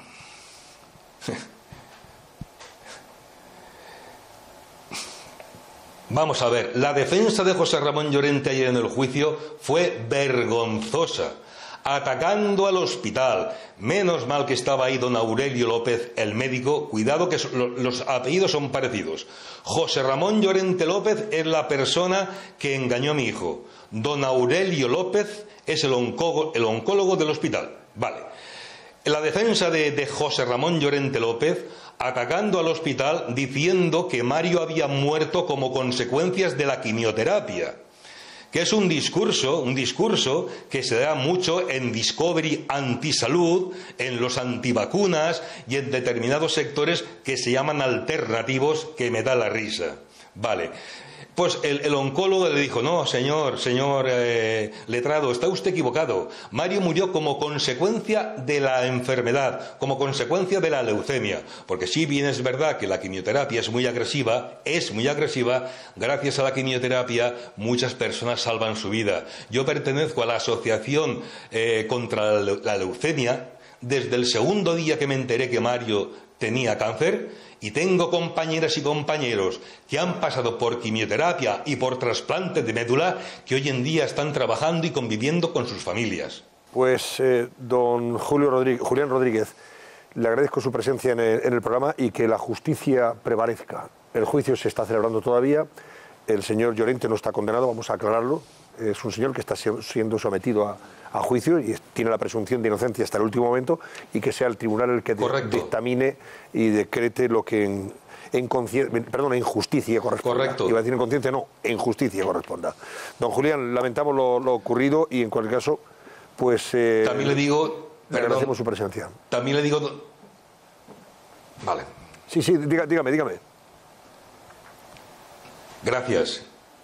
Vamos a ver, la defensa de José Ramón Llorente ayer en el juicio fue vergonzosa, atacando al hospital. Menos mal que estaba ahí don Aurelio López, el médico. Cuidado que los apellidos son parecidos. José Ramón Llorente López es la persona que engañó a mi hijo. Don Aurelio López es el oncólogo del hospital. Vale. La defensa de José Ramón Llorente López, atacando al hospital diciendo que Mario había muerto como consecuencias de la quimioterapia, que es un discurso que se da mucho en Discovery Antisalud, en los antivacunas y en determinados sectores que se llaman alternativos, que me da la risa. Vale. Pues el oncólogo le dijo, no, señor letrado, está usted equivocado. Mario murió como consecuencia de la enfermedad, como consecuencia de la leucemia. Porque si bien es verdad que la quimioterapia es muy agresiva, gracias a la quimioterapia muchas personas salvan su vida. Yo pertenezco a la Asociación contra la Leucemia. Desde el segundo día que me enteré que Mario tenía cáncer, y tengo compañeras y compañeros que han pasado por quimioterapia y por trasplante de médula que hoy en día están trabajando y conviviendo con sus familias. Pues don Julián Rodríguez, le agradezco su presencia en el programa y que la justicia prevalezca. El juicio se está celebrando todavía, el señor Llorente no está condenado, vamos a aclararlo. Es un señor que está siendo sometido a juicio y tiene la presunción de inocencia hasta el último momento, y que sea el tribunal el que dictamine y decrete lo que en justicia corresponda. Correcto. Iba a decir en conciencia, no, en justicia corresponda. Don Julián, lamentamos lo ocurrido y en cualquier caso, pues... también le digo... Le agradecemos su presencia. También le digo... Vale. Sí, dígame. Gracias.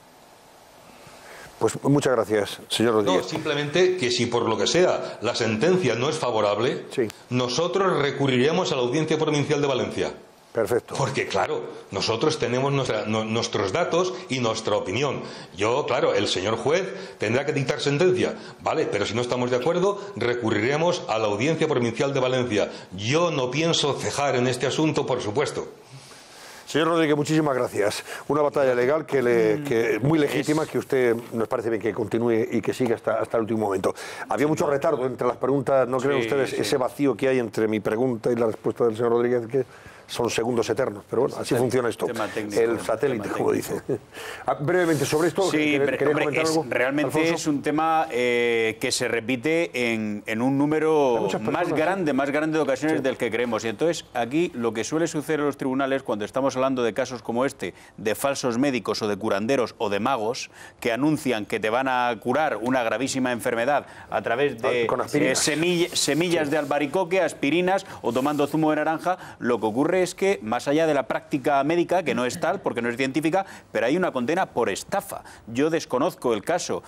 Pues muchas gracias, señor Rodríguez. No, simplemente que si por lo que sea la sentencia no es favorable, nosotros recurriremos a la Audiencia Provincial de Valencia. Perfecto. Porque, claro, nosotros tenemos nuestros datos y nuestra opinión. Yo, claro, el señor juez tendrá que dictar sentencia, ¿vale? Pero si no estamos de acuerdo, recurriremos a la Audiencia Provincial de Valencia. Yo no pienso cejar en este asunto, por supuesto. Señor Rodríguez, muchísimas gracias. Una batalla legal que muy legítima, que usted nos parece bien que continúe y que siga hasta el último momento. Había mucho retardo entre las preguntas, ¿no creen ustedes ese vacío que hay entre mi pregunta y la respuesta del señor Rodríguez, que son segundos eternos, pero bueno, así funciona esto. El satélite, como dice. Brevemente, sobre esto, sí, ¿quería comentar algo? Realmente Alfonso. es un tema que se repite en un número más grande de ocasiones del que creemos. Y entonces, aquí lo que suele suceder en los tribunales, cuando estamos hablando de casos como este, de falsos médicos o de curanderos o de magos, que anuncian que te van a curar una gravísima enfermedad a través de semillas de albaricoque, aspirinas o tomando zumo de naranja, lo que ocurre es que, más allá de la práctica médica, que no es tal, porque no es científica, pero hay una condena por estafa. Yo desconozco el caso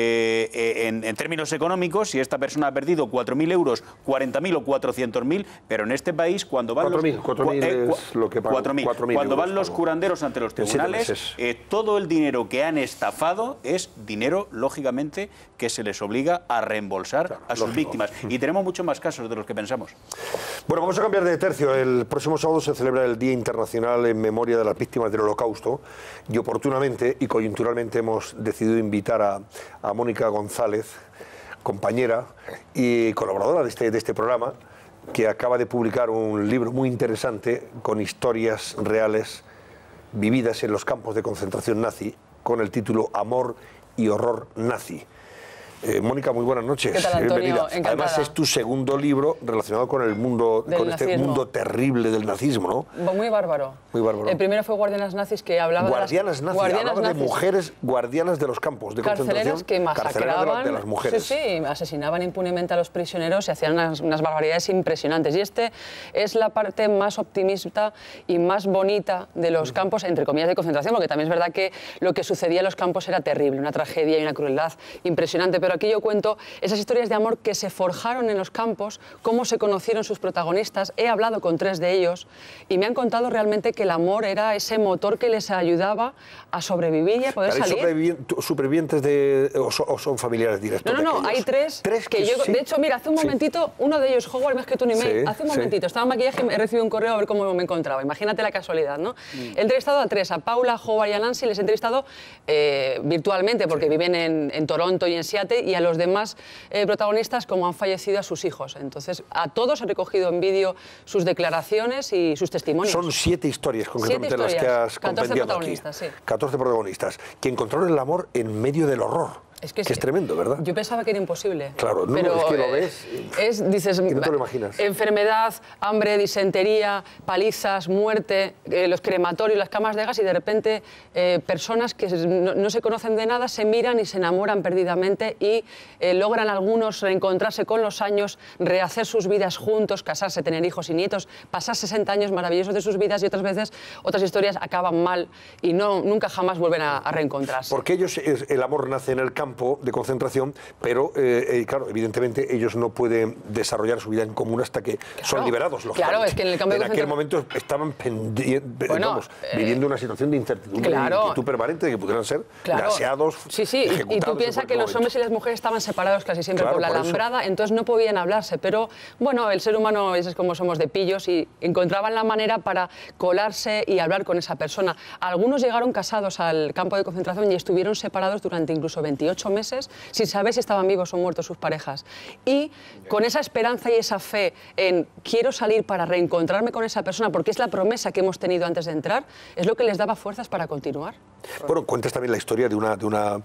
en términos económicos, si esta persona ha perdido 4.000 euros, 40.000 o 400.000, pero en este país, cuando van 4.000 es lo que pagan. 4.000. Cuando van los curanderos ante los tribunales, todo el dinero que han estafado es dinero, lógicamente, que se les obliga a reembolsar a sus víctimas. Y tenemos muchos más casos de los que pensamos. Bueno, vamos a cambiar de tercio. El próximo sábado se celebra el Día Internacional en Memoria de las Víctimas del Holocausto y oportunamente y coyunturalmente hemos decidido invitar a Mónica González, compañera y colaboradora de este programa, que acaba de publicar un libro muy interesante con historias reales vividas en los campos de concentración nazi, con el título Amor y horror nazi. Mónica, muy buenas noches. ¿Qué tal, Antonio? Bienvenida. Encantada. Además es tu segundo libro relacionado con el mundo, con este mundo terrible del nazismo, ¿no? Muy bárbaro. Muy bárbaro. El primero fue Guardianas Nazis, que hablaba de mujeres guardianas de los campos de carceleras concentración. Que masacraban de las mujeres. Sí, asesinaban impunemente a los prisioneros y hacían unas barbaridades impresionantes. Y este es la parte más optimista y más bonita de los campos, entre comillas, de concentración, porque también es verdad que lo que sucedía en los campos era terrible, una tragedia y una crueldad impresionante. Pero aquí yo cuento esas historias de amor que se forjaron en los campos, cómo se conocieron sus protagonistas. He hablado con 3 de ellos y me han contado realmente que el amor era ese motor que les ayudaba a sobrevivir y a poder salir. ¿Supervivientes o son familiares directos? No, hay 3 que yo... Sí. De hecho, mira, hace un momentito, uno de ellos, Howard, más que tú ni mail, hace un momentito, estaba en maquillaje y he recibido un correo a ver cómo me encontraba. Imagínate la casualidad, ¿no? He entrevistado a 3, a Paula, Howard y a Nancy, les he entrevistado virtualmente porque viven en Toronto y en Seattle, y a los demás protagonistas como han fallecido a sus hijos. Entonces, a todos he recogido en vídeo sus declaraciones y sus testimonios. Son 7 historias concretamente las que has compendiado aquí. 14 protagonistas que encontraron el amor en medio del horror. Es que es tremendo, ¿verdad? Yo pensaba que era imposible. Claro, no, pero es que lo ves dices, y no te lo imaginas. Enfermedad, hambre, disentería, palizas, muerte, los crematorios, las camas de gas, y de repente personas que no se conocen de nada se miran y se enamoran perdidamente y logran algunos reencontrarse con los años, rehacer sus vidas juntos, casarse, tener hijos y nietos, pasar 60 años maravillosos de sus vidas, y otras veces otras historias acaban mal y nunca jamás vuelven a reencontrarse. Porque el amor nace en el campo de concentración, pero claro, evidentemente ellos no pueden desarrollar su vida en común hasta que son liberados. Claro, es que en el campo de aquel momento estaban viviendo una situación de incertidumbre y inquietud permanente de que pudieran ser gaseados. Sí, y tú piensas que los hombres y las mujeres estaban separados casi siempre por la alambrada, entonces no podían hablarse, pero bueno, el ser humano es como somos de pillos y encontraban la manera para colarse y hablar con esa persona. Algunos llegaron casados al campo de concentración y estuvieron separados durante incluso 28 meses sin saber si estaban vivos o muertos sus parejas. Y con esa esperanza y esa fe en quiero salir para reencontrarme con esa persona porque es la promesa que hemos tenido antes de entrar, es lo que les daba fuerzas para continuar. Bueno, cuentas también la historia de una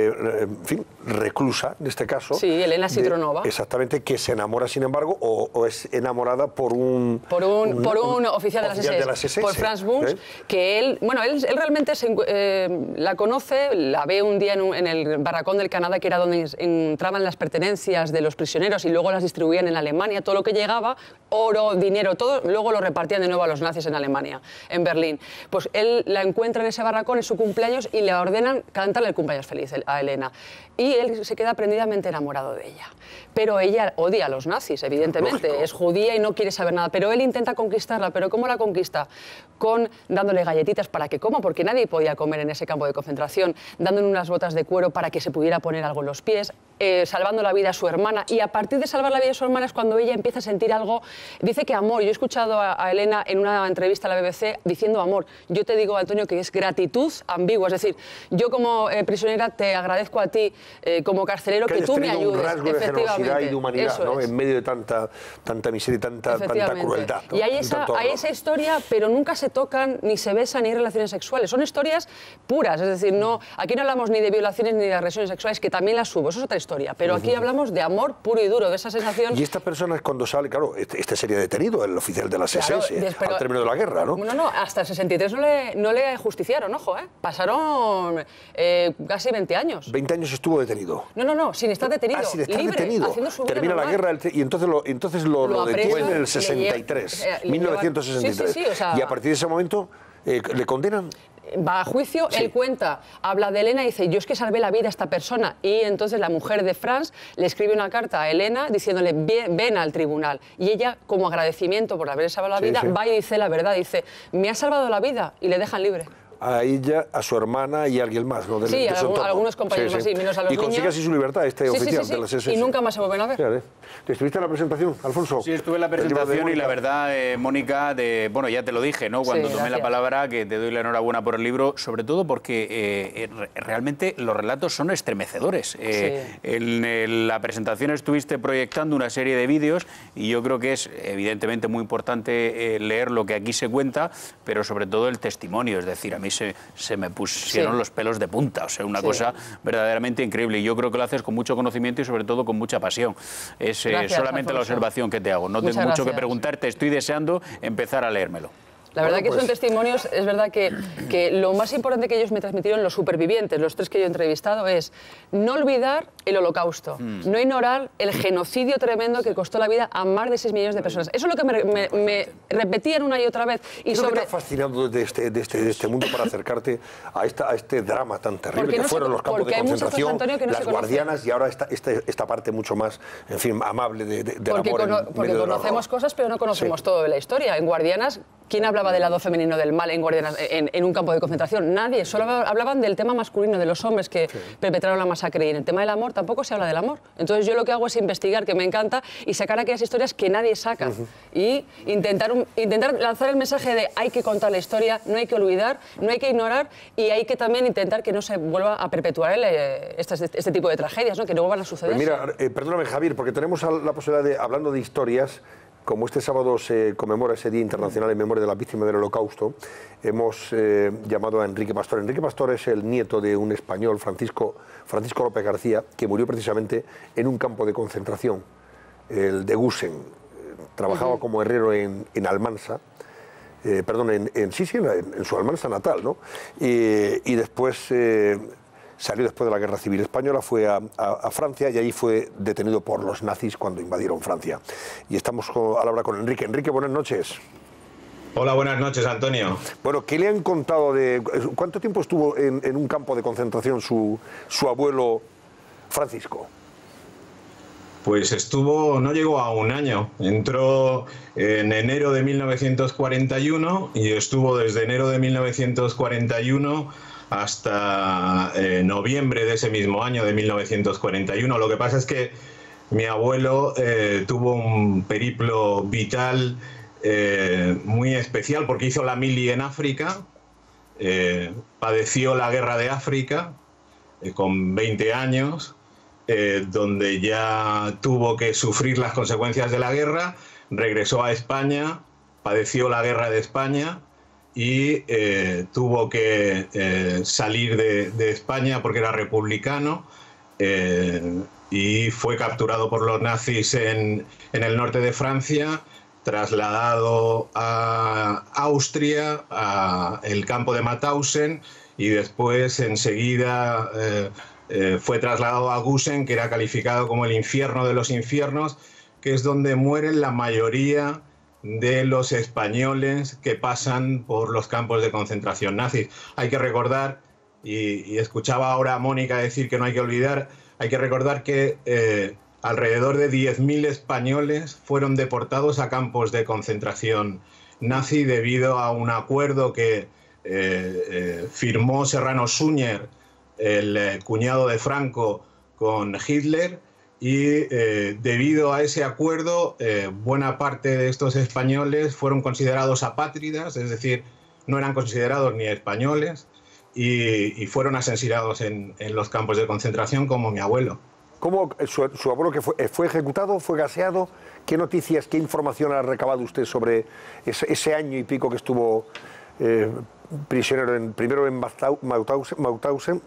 reclusa, en este caso. Sí, Elena Citronova. Exactamente, que se enamora, sin embargo, o es enamorada por un oficial de las SS, por Franz Bunz, que él realmente la conoce, la ve un día en el barracón del Canadá, que era donde entraban las pertenencias de los prisioneros y luego las distribuían en Alemania. Todo lo que llegaba, oro, dinero, todo, luego lo repartían de nuevo a los nazis en Alemania, en Berlín. Pues él la encuentra en ese barracón, en su cumpleaños, y le ordenan cantarle el cumpleaños feliz a Elena. Y él se queda prendidamente enamorado de ella. Pero ella odia a los nazis, evidentemente. Lógico. Es judía y no quiere saber nada. Pero él intenta conquistarla. ¿Pero cómo la conquista? Dándole galletitas para que coma, porque nadie podía comer en ese campo de concentración, dándole unas botas de cuero para que se pudiera poner algo en los pies. salvando la vida a su hermana, y a partir de salvar la vida a su hermana es cuando ella empieza a sentir algo, dice que amor. Yo he escuchado a Elena en una entrevista a la BBC diciendo amor. Yo te digo, Antonio, que es gratitud ambigua, es decir, yo como prisionera te agradezco a ti como carcelero que tú me ayudes. Un rasgo de generosidad y de humanidad, ¿no? En medio de tanta miseria y tanta crueldad, ¿no? Y hay esa historia, pero nunca se tocan, ni se besan, ni hay relaciones sexuales. Son historias puras, es decir, aquí no hablamos ni de violaciones ni de agresiones sexuales, que también las hubo, eso es otra historia, pero aquí hablamos de amor puro y duro, de esa sensación. Y esta persona, cuando sale, claro, este sería detenido, el oficial de las SS, al término de la guerra, ¿no? No, hasta el 63 no le justiciaron, ojo, pasaron casi 20 años. 20 años estuvo detenido. No, sin estar detenido, sin estar libre, detenido. haciendo su vida Termina la normal. guerra y entonces lo detienen en el 63, 1963. Sí, o sea, y a partir de ese momento le condenan. Va a juicio, él cuenta, habla de Elena y dice, yo es que salvé la vida a esta persona. Y entonces la mujer de Franz le escribe una carta a Elena diciéndole, ven al tribunal. Y ella, como agradecimiento por haberle salvado la vida, va y dice la verdad, dice, me ha salvado la vida, y le dejan libre. A ella, a su hermana y a alguien más, ¿no? Sí, algunos compañeros más, menos a los niños. Y consigue así su libertad, oficial de las SS. Y nunca más se vuelven a ver. ¿Estuviste en la presentación, Alfonso? Sí, estuve en la presentación y la verdad, Mónica, bueno, ya te lo dije, ¿no? Cuando tomé la palabra, que te doy la enhorabuena por el libro, sobre todo porque realmente los relatos son estremecedores. En la presentación estuviste proyectando una serie de vídeos y yo creo que es evidentemente muy importante leer lo que aquí se cuenta, pero sobre todo el testimonio, es decir, a mí se me pusieron los pelos de punta, o sea, una cosa verdaderamente increíble. Y yo creo que lo haces con mucho conocimiento y sobre todo con mucha pasión. Es solamente la observación que te hago. No tengo mucho que preguntarte, estoy deseando empezar a leérmelo. La verdad que son testimonios, es verdad que lo más importante que ellos me transmitieron, los supervivientes, los 3 que yo he entrevistado, es no olvidar el holocausto, no ignorar el genocidio tremendo que costó la vida a más de 6 millones de personas. Eso es lo que me repetían una y otra vez. Y ¿qué te ha fascinado de este mundo para acercarte a este drama tan terrible que fueron los campos de concentración, Antonio, las guardianas y ahora esta parte mucho más, en fin, amable del amor? Porque conocemos cosas, pero no conocemos todo de la historia. En Guardianas, ¿quién hablaba del lado femenino del mal en un campo de concentración? Nadie, solo hablaban del tema masculino, de los hombres que perpetraron la masacre, y en el tema del amor tampoco se habla del amor. Entonces yo lo que hago es investigar, que me encanta, y sacar aquellas historias que nadie saca, y intentar lanzar el mensaje de hay que contar la historia, no hay que olvidar, no hay que ignorar, y hay que también intentar que no se vuelva a perpetuar este tipo de tragedias, ¿no? Que no vuelvan a suceder. Pues mira, perdóname, Javier, porque tenemos la posibilidad de, hablando de historias, como este sábado se conmemora ese Día Internacional en memoria de las víctimas del Holocausto, hemos llamado a Enrique Pastor. Enrique Pastor es el nieto de un español, Francisco López García, que murió precisamente en un campo de concentración, el de Gusen. Trabajaba como herrero en Almansa, en su Almansa natal, ¿no? Y después salió después de la Guerra Civil Española, fue a Francia y allí fue detenido por los nazis cuando invadieron Francia. Y estamos al hablar con Enrique. Enrique, buenas noches. Hola, buenas noches, Antonio. Bueno, ¿qué le han contado de cuánto tiempo estuvo en un campo de concentración su abuelo Francisco? Pues no llegó a un año. Entró en enero de 1941 y estuvo desde enero de 1941 hasta noviembre de ese mismo año, de 1941. Lo que pasa es que mi abuelo tuvo un periplo vital muy especial porque hizo la mili en África, padeció la guerra de África con 20 años, donde ya tuvo que sufrir las consecuencias de la guerra, regresó a España, padeció la guerra de España y tuvo que salir de España porque era republicano y fue capturado por los nazis en el norte de Francia, trasladado a Austria, al campo de Mauthausen, y después enseguida fue trasladado a Gusen, que era calificado como el infierno de los infiernos, que es donde mueren la mayoría de los españoles que pasan por los campos de concentración nazis. Hay que recordar, y escuchaba ahora a Mónica decir que no hay que olvidar, hay que recordar que alrededor de 10.000 españoles fueron deportados a campos de concentración nazi debido a un acuerdo que firmó Serrano Suñer, el cuñado de Franco, con Hitler y debido a ese acuerdo buena parte de estos españoles fueron considerados apátridas, es decir, no eran considerados ni españoles y fueron asesinados en los campos de concentración como mi abuelo. ¿Cómo su abuelo que fue ejecutado, fue gaseado? ¿Qué noticias, qué información ha recabado usted sobre ese año y pico que estuvo prisionero primero en Mauthausen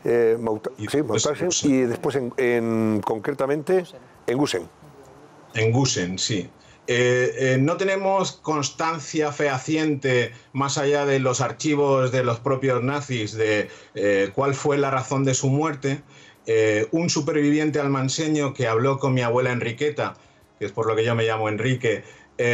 y después concretamente en Gusen? En Gusen, sí. No tenemos constancia fehaciente, más allá de los archivos de los propios nazis, de cuál fue la razón de su muerte. Un superviviente almanseño que habló con mi abuela Enriqueta, que es por lo que yo me llamo Enrique,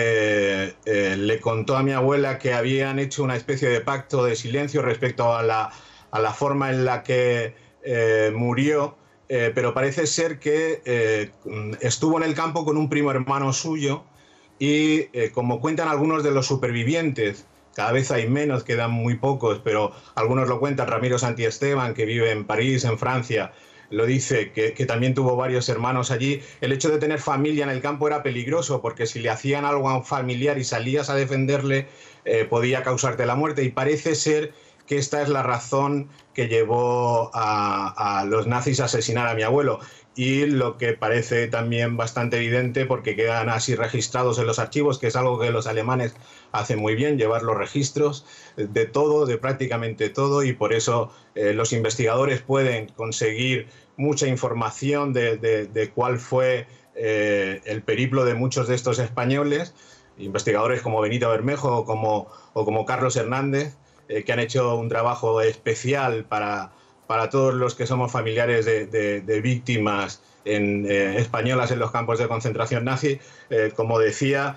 le contó a mi abuela que habían hecho una especie de pacto de silencio respecto a la forma en la que murió, pero parece ser que estuvo en el campo con un primo hermano suyo y como cuentan algunos de los supervivientes, cada vez hay menos, quedan muy pocos, pero algunos lo cuentan, Ramiro Santiesteban, que vive en París, en Francia, lo dice, que también tuvo varios hermanos allí. El hecho de tener familia en el campo era peligroso, porque si le hacían algo a un familiar y salías a defenderle, podía causarte la muerte. Y parece ser que esta es la razón que llevó a los nazis a asesinar a mi abuelo. Y lo que parece también bastante evidente, porque quedan así registrados en los archivos, que es algo que los alemanes hacen muy bien, llevar los registros de todo, de prácticamente todo, y por eso los investigadores pueden conseguir mucha información de cuál fue el periplo de muchos de estos españoles, investigadores como Benito Bermejo o como Carlos Hernández, que han hecho un trabajo especial para todos los que somos familiares de víctimas españolas en los campos de concentración nazi. Como decía,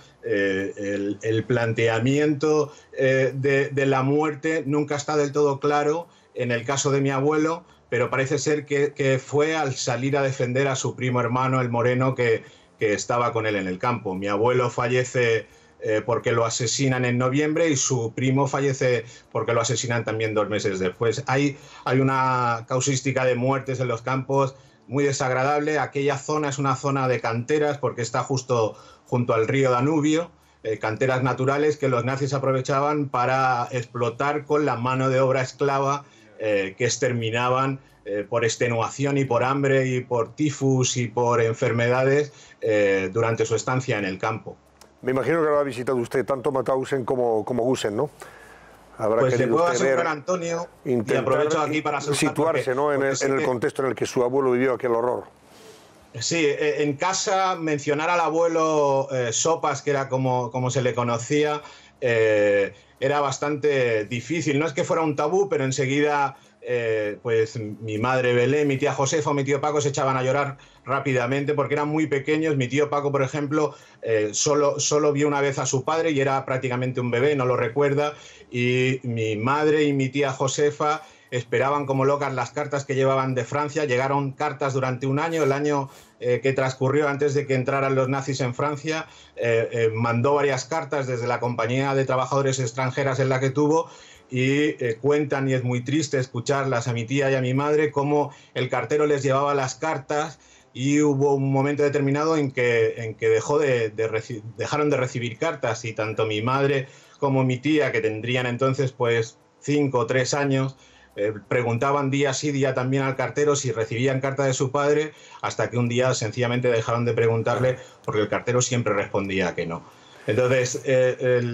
el planteamiento de la muerte nunca está del todo claro en el caso de mi abuelo, pero parece ser que fue al salir a defender a su primo hermano, el moreno, que estaba con él en el campo. Mi abuelo fallece porque lo asesinan en noviembre y su primo fallece porque lo asesinan también 2 meses después. Hay una causística de muertes en los campos muy desagradable. Aquella zona es una zona de canteras porque está justo junto al río Danubio, canteras naturales que los nazis aprovechaban para explotar con la mano de obra esclava que exterminaban por extenuación y por hambre y por tifus y por enfermedades durante su estancia en el campo. Me imagino que lo ha visitado usted tanto Mauthausen como Gusen, ¿no? Habrá pues le puedo asegurar, Antonio, y aprovecho aquí para situarse, ¿no? en el contexto en el que su abuelo vivió aquel horror. Sí, en casa mencionar al abuelo Sopas, que era como se le conocía, era bastante difícil. No es que fuera un tabú, pero enseguida pues mi madre Belén, mi tía Josefa o mi tío Paco se echaban a llorar rápidamente porque eran muy pequeños. Mi tío Paco, por ejemplo, solo vio una vez a su padre y era prácticamente un bebé, no lo recuerda, y mi madre y mi tía Josefa esperaban como locas las cartas que llevaban de Francia. Llegaron cartas durante un año, el año que transcurrió antes de que entraran los nazis en Francia. Mandó varias cartas desde la compañía de trabajadores extranjeras en la que tuvo, y cuentan, y es muy triste escucharlas a mi tía y a mi madre, cómo el cartero les llevaba las cartas y hubo un momento determinado en que dejaron de recibir cartas, y tanto mi madre como mi tía, que tendrían entonces pues 5 o 3 años, preguntaban día sí día también al cartero si recibían carta de su padre, hasta que un día sencillamente dejaron de preguntarle porque el cartero siempre respondía que no. Entonces, el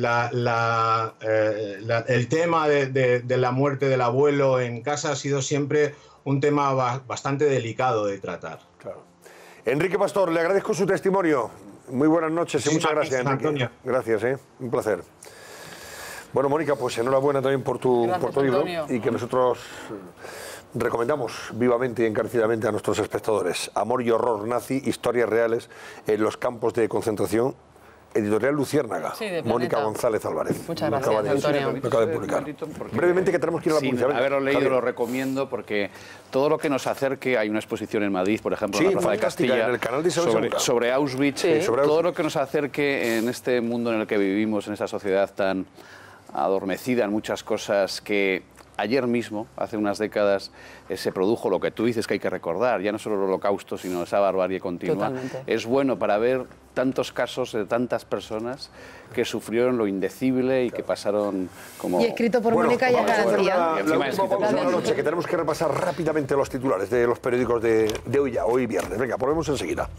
tema de la muerte del abuelo en casa ha sido siempre un tema bastante delicado de tratar. Claro. Enrique Pastor, le agradezco su testimonio. Muy buenas noches y muchas gracias, Enrique. Antonio. Gracias, un placer. Bueno, Mónica, pues enhorabuena también por tu libro, y que nosotros recomendamos vivamente y encarecidamente a nuestros espectadores. Amor y horror nazi, historias reales en los campos de concentración. Editorial Luciérnaga, sí, Mónica González Álvarez. Muchas gracias, Antonio. Lo acaba de publicar. Brevemente, que tenemos que ir a la publicidad. Haberlo leído lo recomiendo, porque todo lo que nos acerque, hay una exposición en Madrid, por ejemplo, en la Plaza de Castilla, en el canal de sobre Auschwitz, todo lo que nos acerque en este mundo en el que vivimos, en esta sociedad tan adormecida en muchas cosas que Ayer mismo, hace unas décadas, se produjo lo que tú dices que hay que recordar, ya no solo el Holocausto, sino esa barbarie continua. Totalmente. Es bueno para ver tantos casos de tantas personas que sufrieron lo indecible y que pasaron como... Y escrito por Mónica y García. La última pausa de la noche, que tenemos que repasar rápidamente los titulares de los periódicos de hoy viernes. Venga, volvemos enseguida.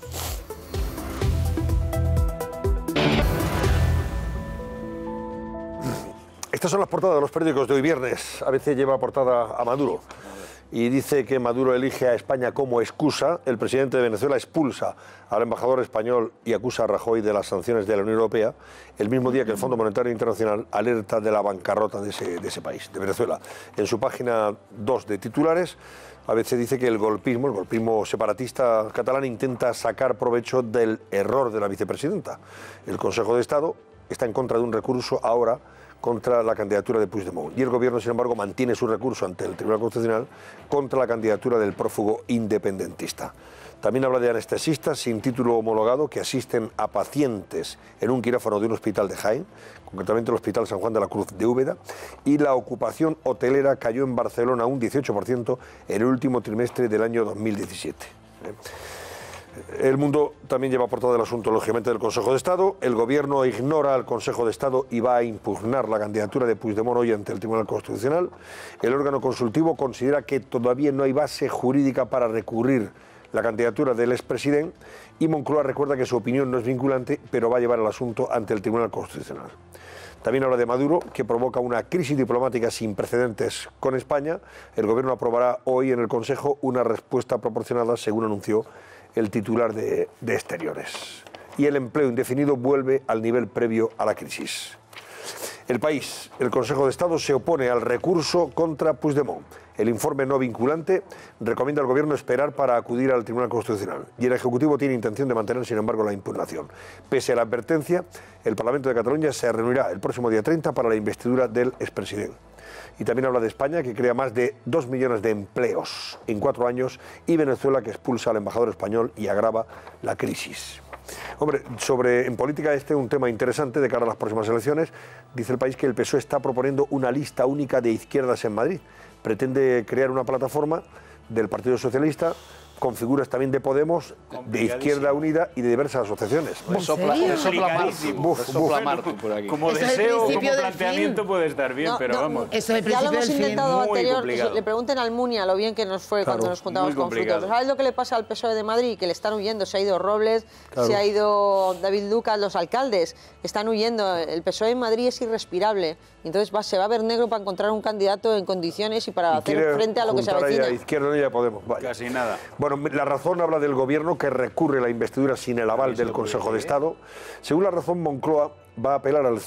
Estas son las portadas de los periódicos de hoy viernes. ABC lleva portada a Maduro y dice que Maduro elige a España como excusa. El presidente de Venezuela expulsa al embajador español y acusa a Rajoy de las sanciones de la Unión Europea, el mismo día que el Fondo Monetario Internacional alerta de la bancarrota de ese país, de Venezuela. En su página 2 de titulares, ABC dice que el golpismo separatista catalán intenta sacar provecho del error de la vicepresidenta. El Consejo de Estado está en contra de un recurso ahora contra la candidatura de Puigdemont. Y el gobierno, sin embargo, mantiene su recurso ante el Tribunal Constitucional contra la candidatura del prófugo independentista. También habla de anestesistas sin título homologado que asisten a pacientes en un quirófano de un hospital de Jaén, concretamente el Hospital San Juan de la Cruz de Úbeda, y la ocupación hotelera cayó en Barcelona un 18% en el último trimestre del año 2017. El Mundo también lleva portada del asunto, lógicamente, del Consejo de Estado. El Gobierno ignora al Consejo de Estado y va a impugnar la candidatura de Puigdemont hoy ante el Tribunal Constitucional. El órgano consultivo considera que todavía no hay base jurídica para recurrir la candidatura del expresidente y Moncloa recuerda que su opinión no es vinculante, pero va a llevar el asunto ante el Tribunal Constitucional. También habla de Maduro, que provoca una crisis diplomática sin precedentes con España. El Gobierno aprobará hoy en el Consejo una respuesta proporcionada, según anunció el titular de Exteriores. Y el empleo indefinido vuelve al nivel previo a la crisis. El País, el Consejo de Estado se opone al recurso contra Puigdemont. El informe no vinculante recomienda al Gobierno esperar para acudir al Tribunal Constitucional. Y el Ejecutivo tiene intención de mantener, sin embargo, la impugnación. Pese a la advertencia, el Parlamento de Cataluña se reunirá el próximo día 30 para la investidura del expresidente. Y también habla de España, que crea más de 2 millones de empleos en 4 años, y Venezuela, que expulsa al embajador español y agrava la crisis. Hombre, en política un tema interesante de cara a las próximas elecciones. Dice el País que el PSOE está proponiendo una lista única de izquierdas en Madrid. Pretende crear una plataforma del Partido Socialista con figuras también de Podemos, de Izquierda Unida y de diversas asociaciones. Sopla Marco por aquí. Como deseo, como planteamiento puede estar bien, pero vamos. Eso es el ya lo hemos intentado anterior. Le pregunten al Almunia lo bien que nos fue cuando nos juntamos con Fruto. ¿Sabes lo que le pasa al PSOE de Madrid? Que le están huyendo. Se ha ido Robles, se ha ido David Lucas, los alcaldes están huyendo. El PSOE en Madrid es irrespirable. Entonces se va a ver negro para encontrar un candidato en condiciones y para hacer frente a lo que se avecina. Izquierda Unida Podemos. Casi nada. Bueno, La Razón habla del Gobierno que recurre la investidura sin el aval del Consejo de Estado. Según La Razón, Moncloa va a apelar al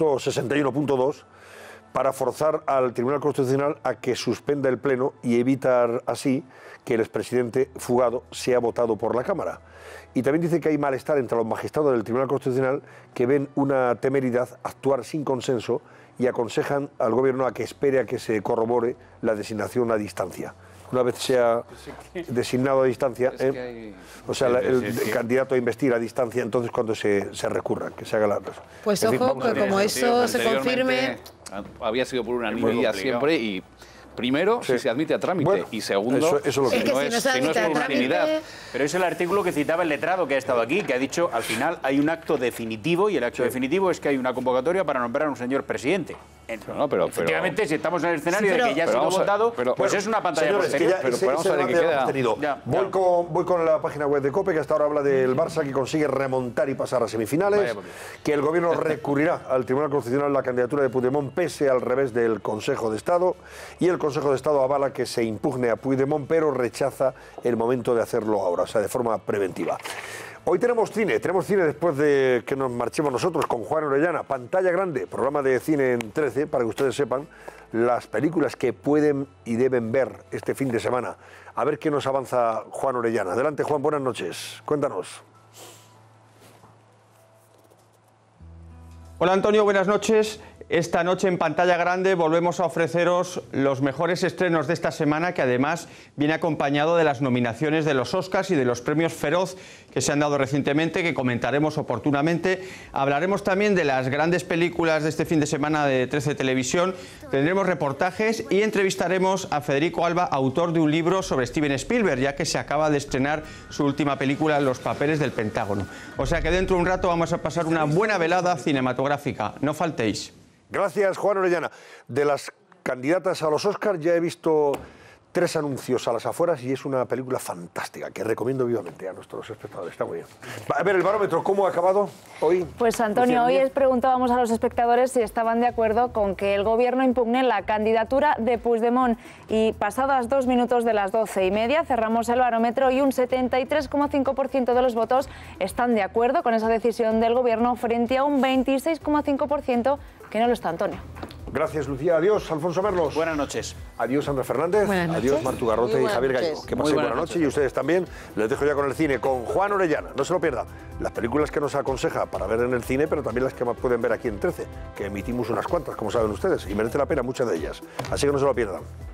161.2 para forzar al Tribunal Constitucional a que suspenda el Pleno y evitar así que el expresidente fugado sea votado por la Cámara. Y también dice que hay malestar entre los magistrados del Tribunal Constitucional que ven una temeridad actuar sin consenso y aconsejan al Gobierno a que espere a que se corrobore la designación a distancia. Una vez sea designado a distancia, o sea, el candidato a investir a distancia, entonces cuando se recurra, que se haga la... Pues ojo, que como eso se confirme... Había sido por unanimidad siempre y... Primero, si se admite a trámite, y segundo, eso lo que si no es por unanimidad. Pero es el artículo que citaba el letrado que ha estado aquí, que ha dicho, al final hay un acto definitivo, y el acto definitivo es que hay una convocatoria para nombrar a un señor presidente. Efectivamente, si estamos en el escenario de que ya ha sido votado, pues es una pantalla posterior. Vamos a ver qué queda. Voy con la página web de COPE, que hasta ahora habla del Barça, que consigue remontar y pasar a semifinales, que el Gobierno recurrirá al Tribunal Constitucional la candidatura de Puigdemont pese al revés del Consejo de Estado, y el Consejo de Estado avala que se impugne a Puigdemont, pero rechaza el momento de hacerlo ahora, o sea, de forma preventiva. Hoy tenemos cine después de que nos marchemos nosotros con Juan Orellana. Pantalla grande, programa de cine en 13, para que ustedes sepan las películas que pueden y deben ver este fin de semana. A ver qué nos avanza Juan Orellana. Adelante, Juan, buenas noches. Cuéntanos. Hola Antonio, buenas noches. Esta noche en pantalla grande volvemos a ofreceros los mejores estrenos de esta semana, que además viene acompañado de las nominaciones de los Oscars y de los premios Feroz que se han dado recientemente, que comentaremos oportunamente. Hablaremos también de las grandes películas de este fin de semana de 13 Televisión, tendremos reportajes y entrevistaremos a Federico Alba, autor de un libro sobre Steven Spielberg, ya que se acaba de estrenar su última película, Los papeles del Pentágono. O sea que dentro de un rato vamos a pasar una buena velada cinematográfica. No faltéis. Gracias, Juan Orellana. De las candidatas a los Oscars ya he visto 3 anuncios a las afueras y es una película fantástica que recomiendo vivamente a nuestros espectadores. Está muy bien. A ver, el barómetro, ¿cómo ha acabado hoy? Pues Antonio, hoy preguntábamos a los espectadores si estaban de acuerdo con que el gobierno impugne la candidatura de Puigdemont y pasadas 2 minutos de las 12:30 cerramos el barómetro y un 73,5% de los votos están de acuerdo con esa decisión del gobierno frente a un 26,5% que no lo está, Antonio. Gracias, Lucía. Adiós, Alfonso Merlos. Buenas noches. Adiós, Andrés Fernández. Buenas noches. Adiós, Martu Garrote y Javier Gallego. Que pasen buena noche y ustedes también. Les dejo ya con el cine, con Juan Orellana. No se lo pierdan. Las películas que nos aconseja para ver en el cine, pero también las que más pueden ver aquí en 13, que emitimos unas cuantas, como saben ustedes, y merece la pena muchas de ellas. Así que no se lo pierdan.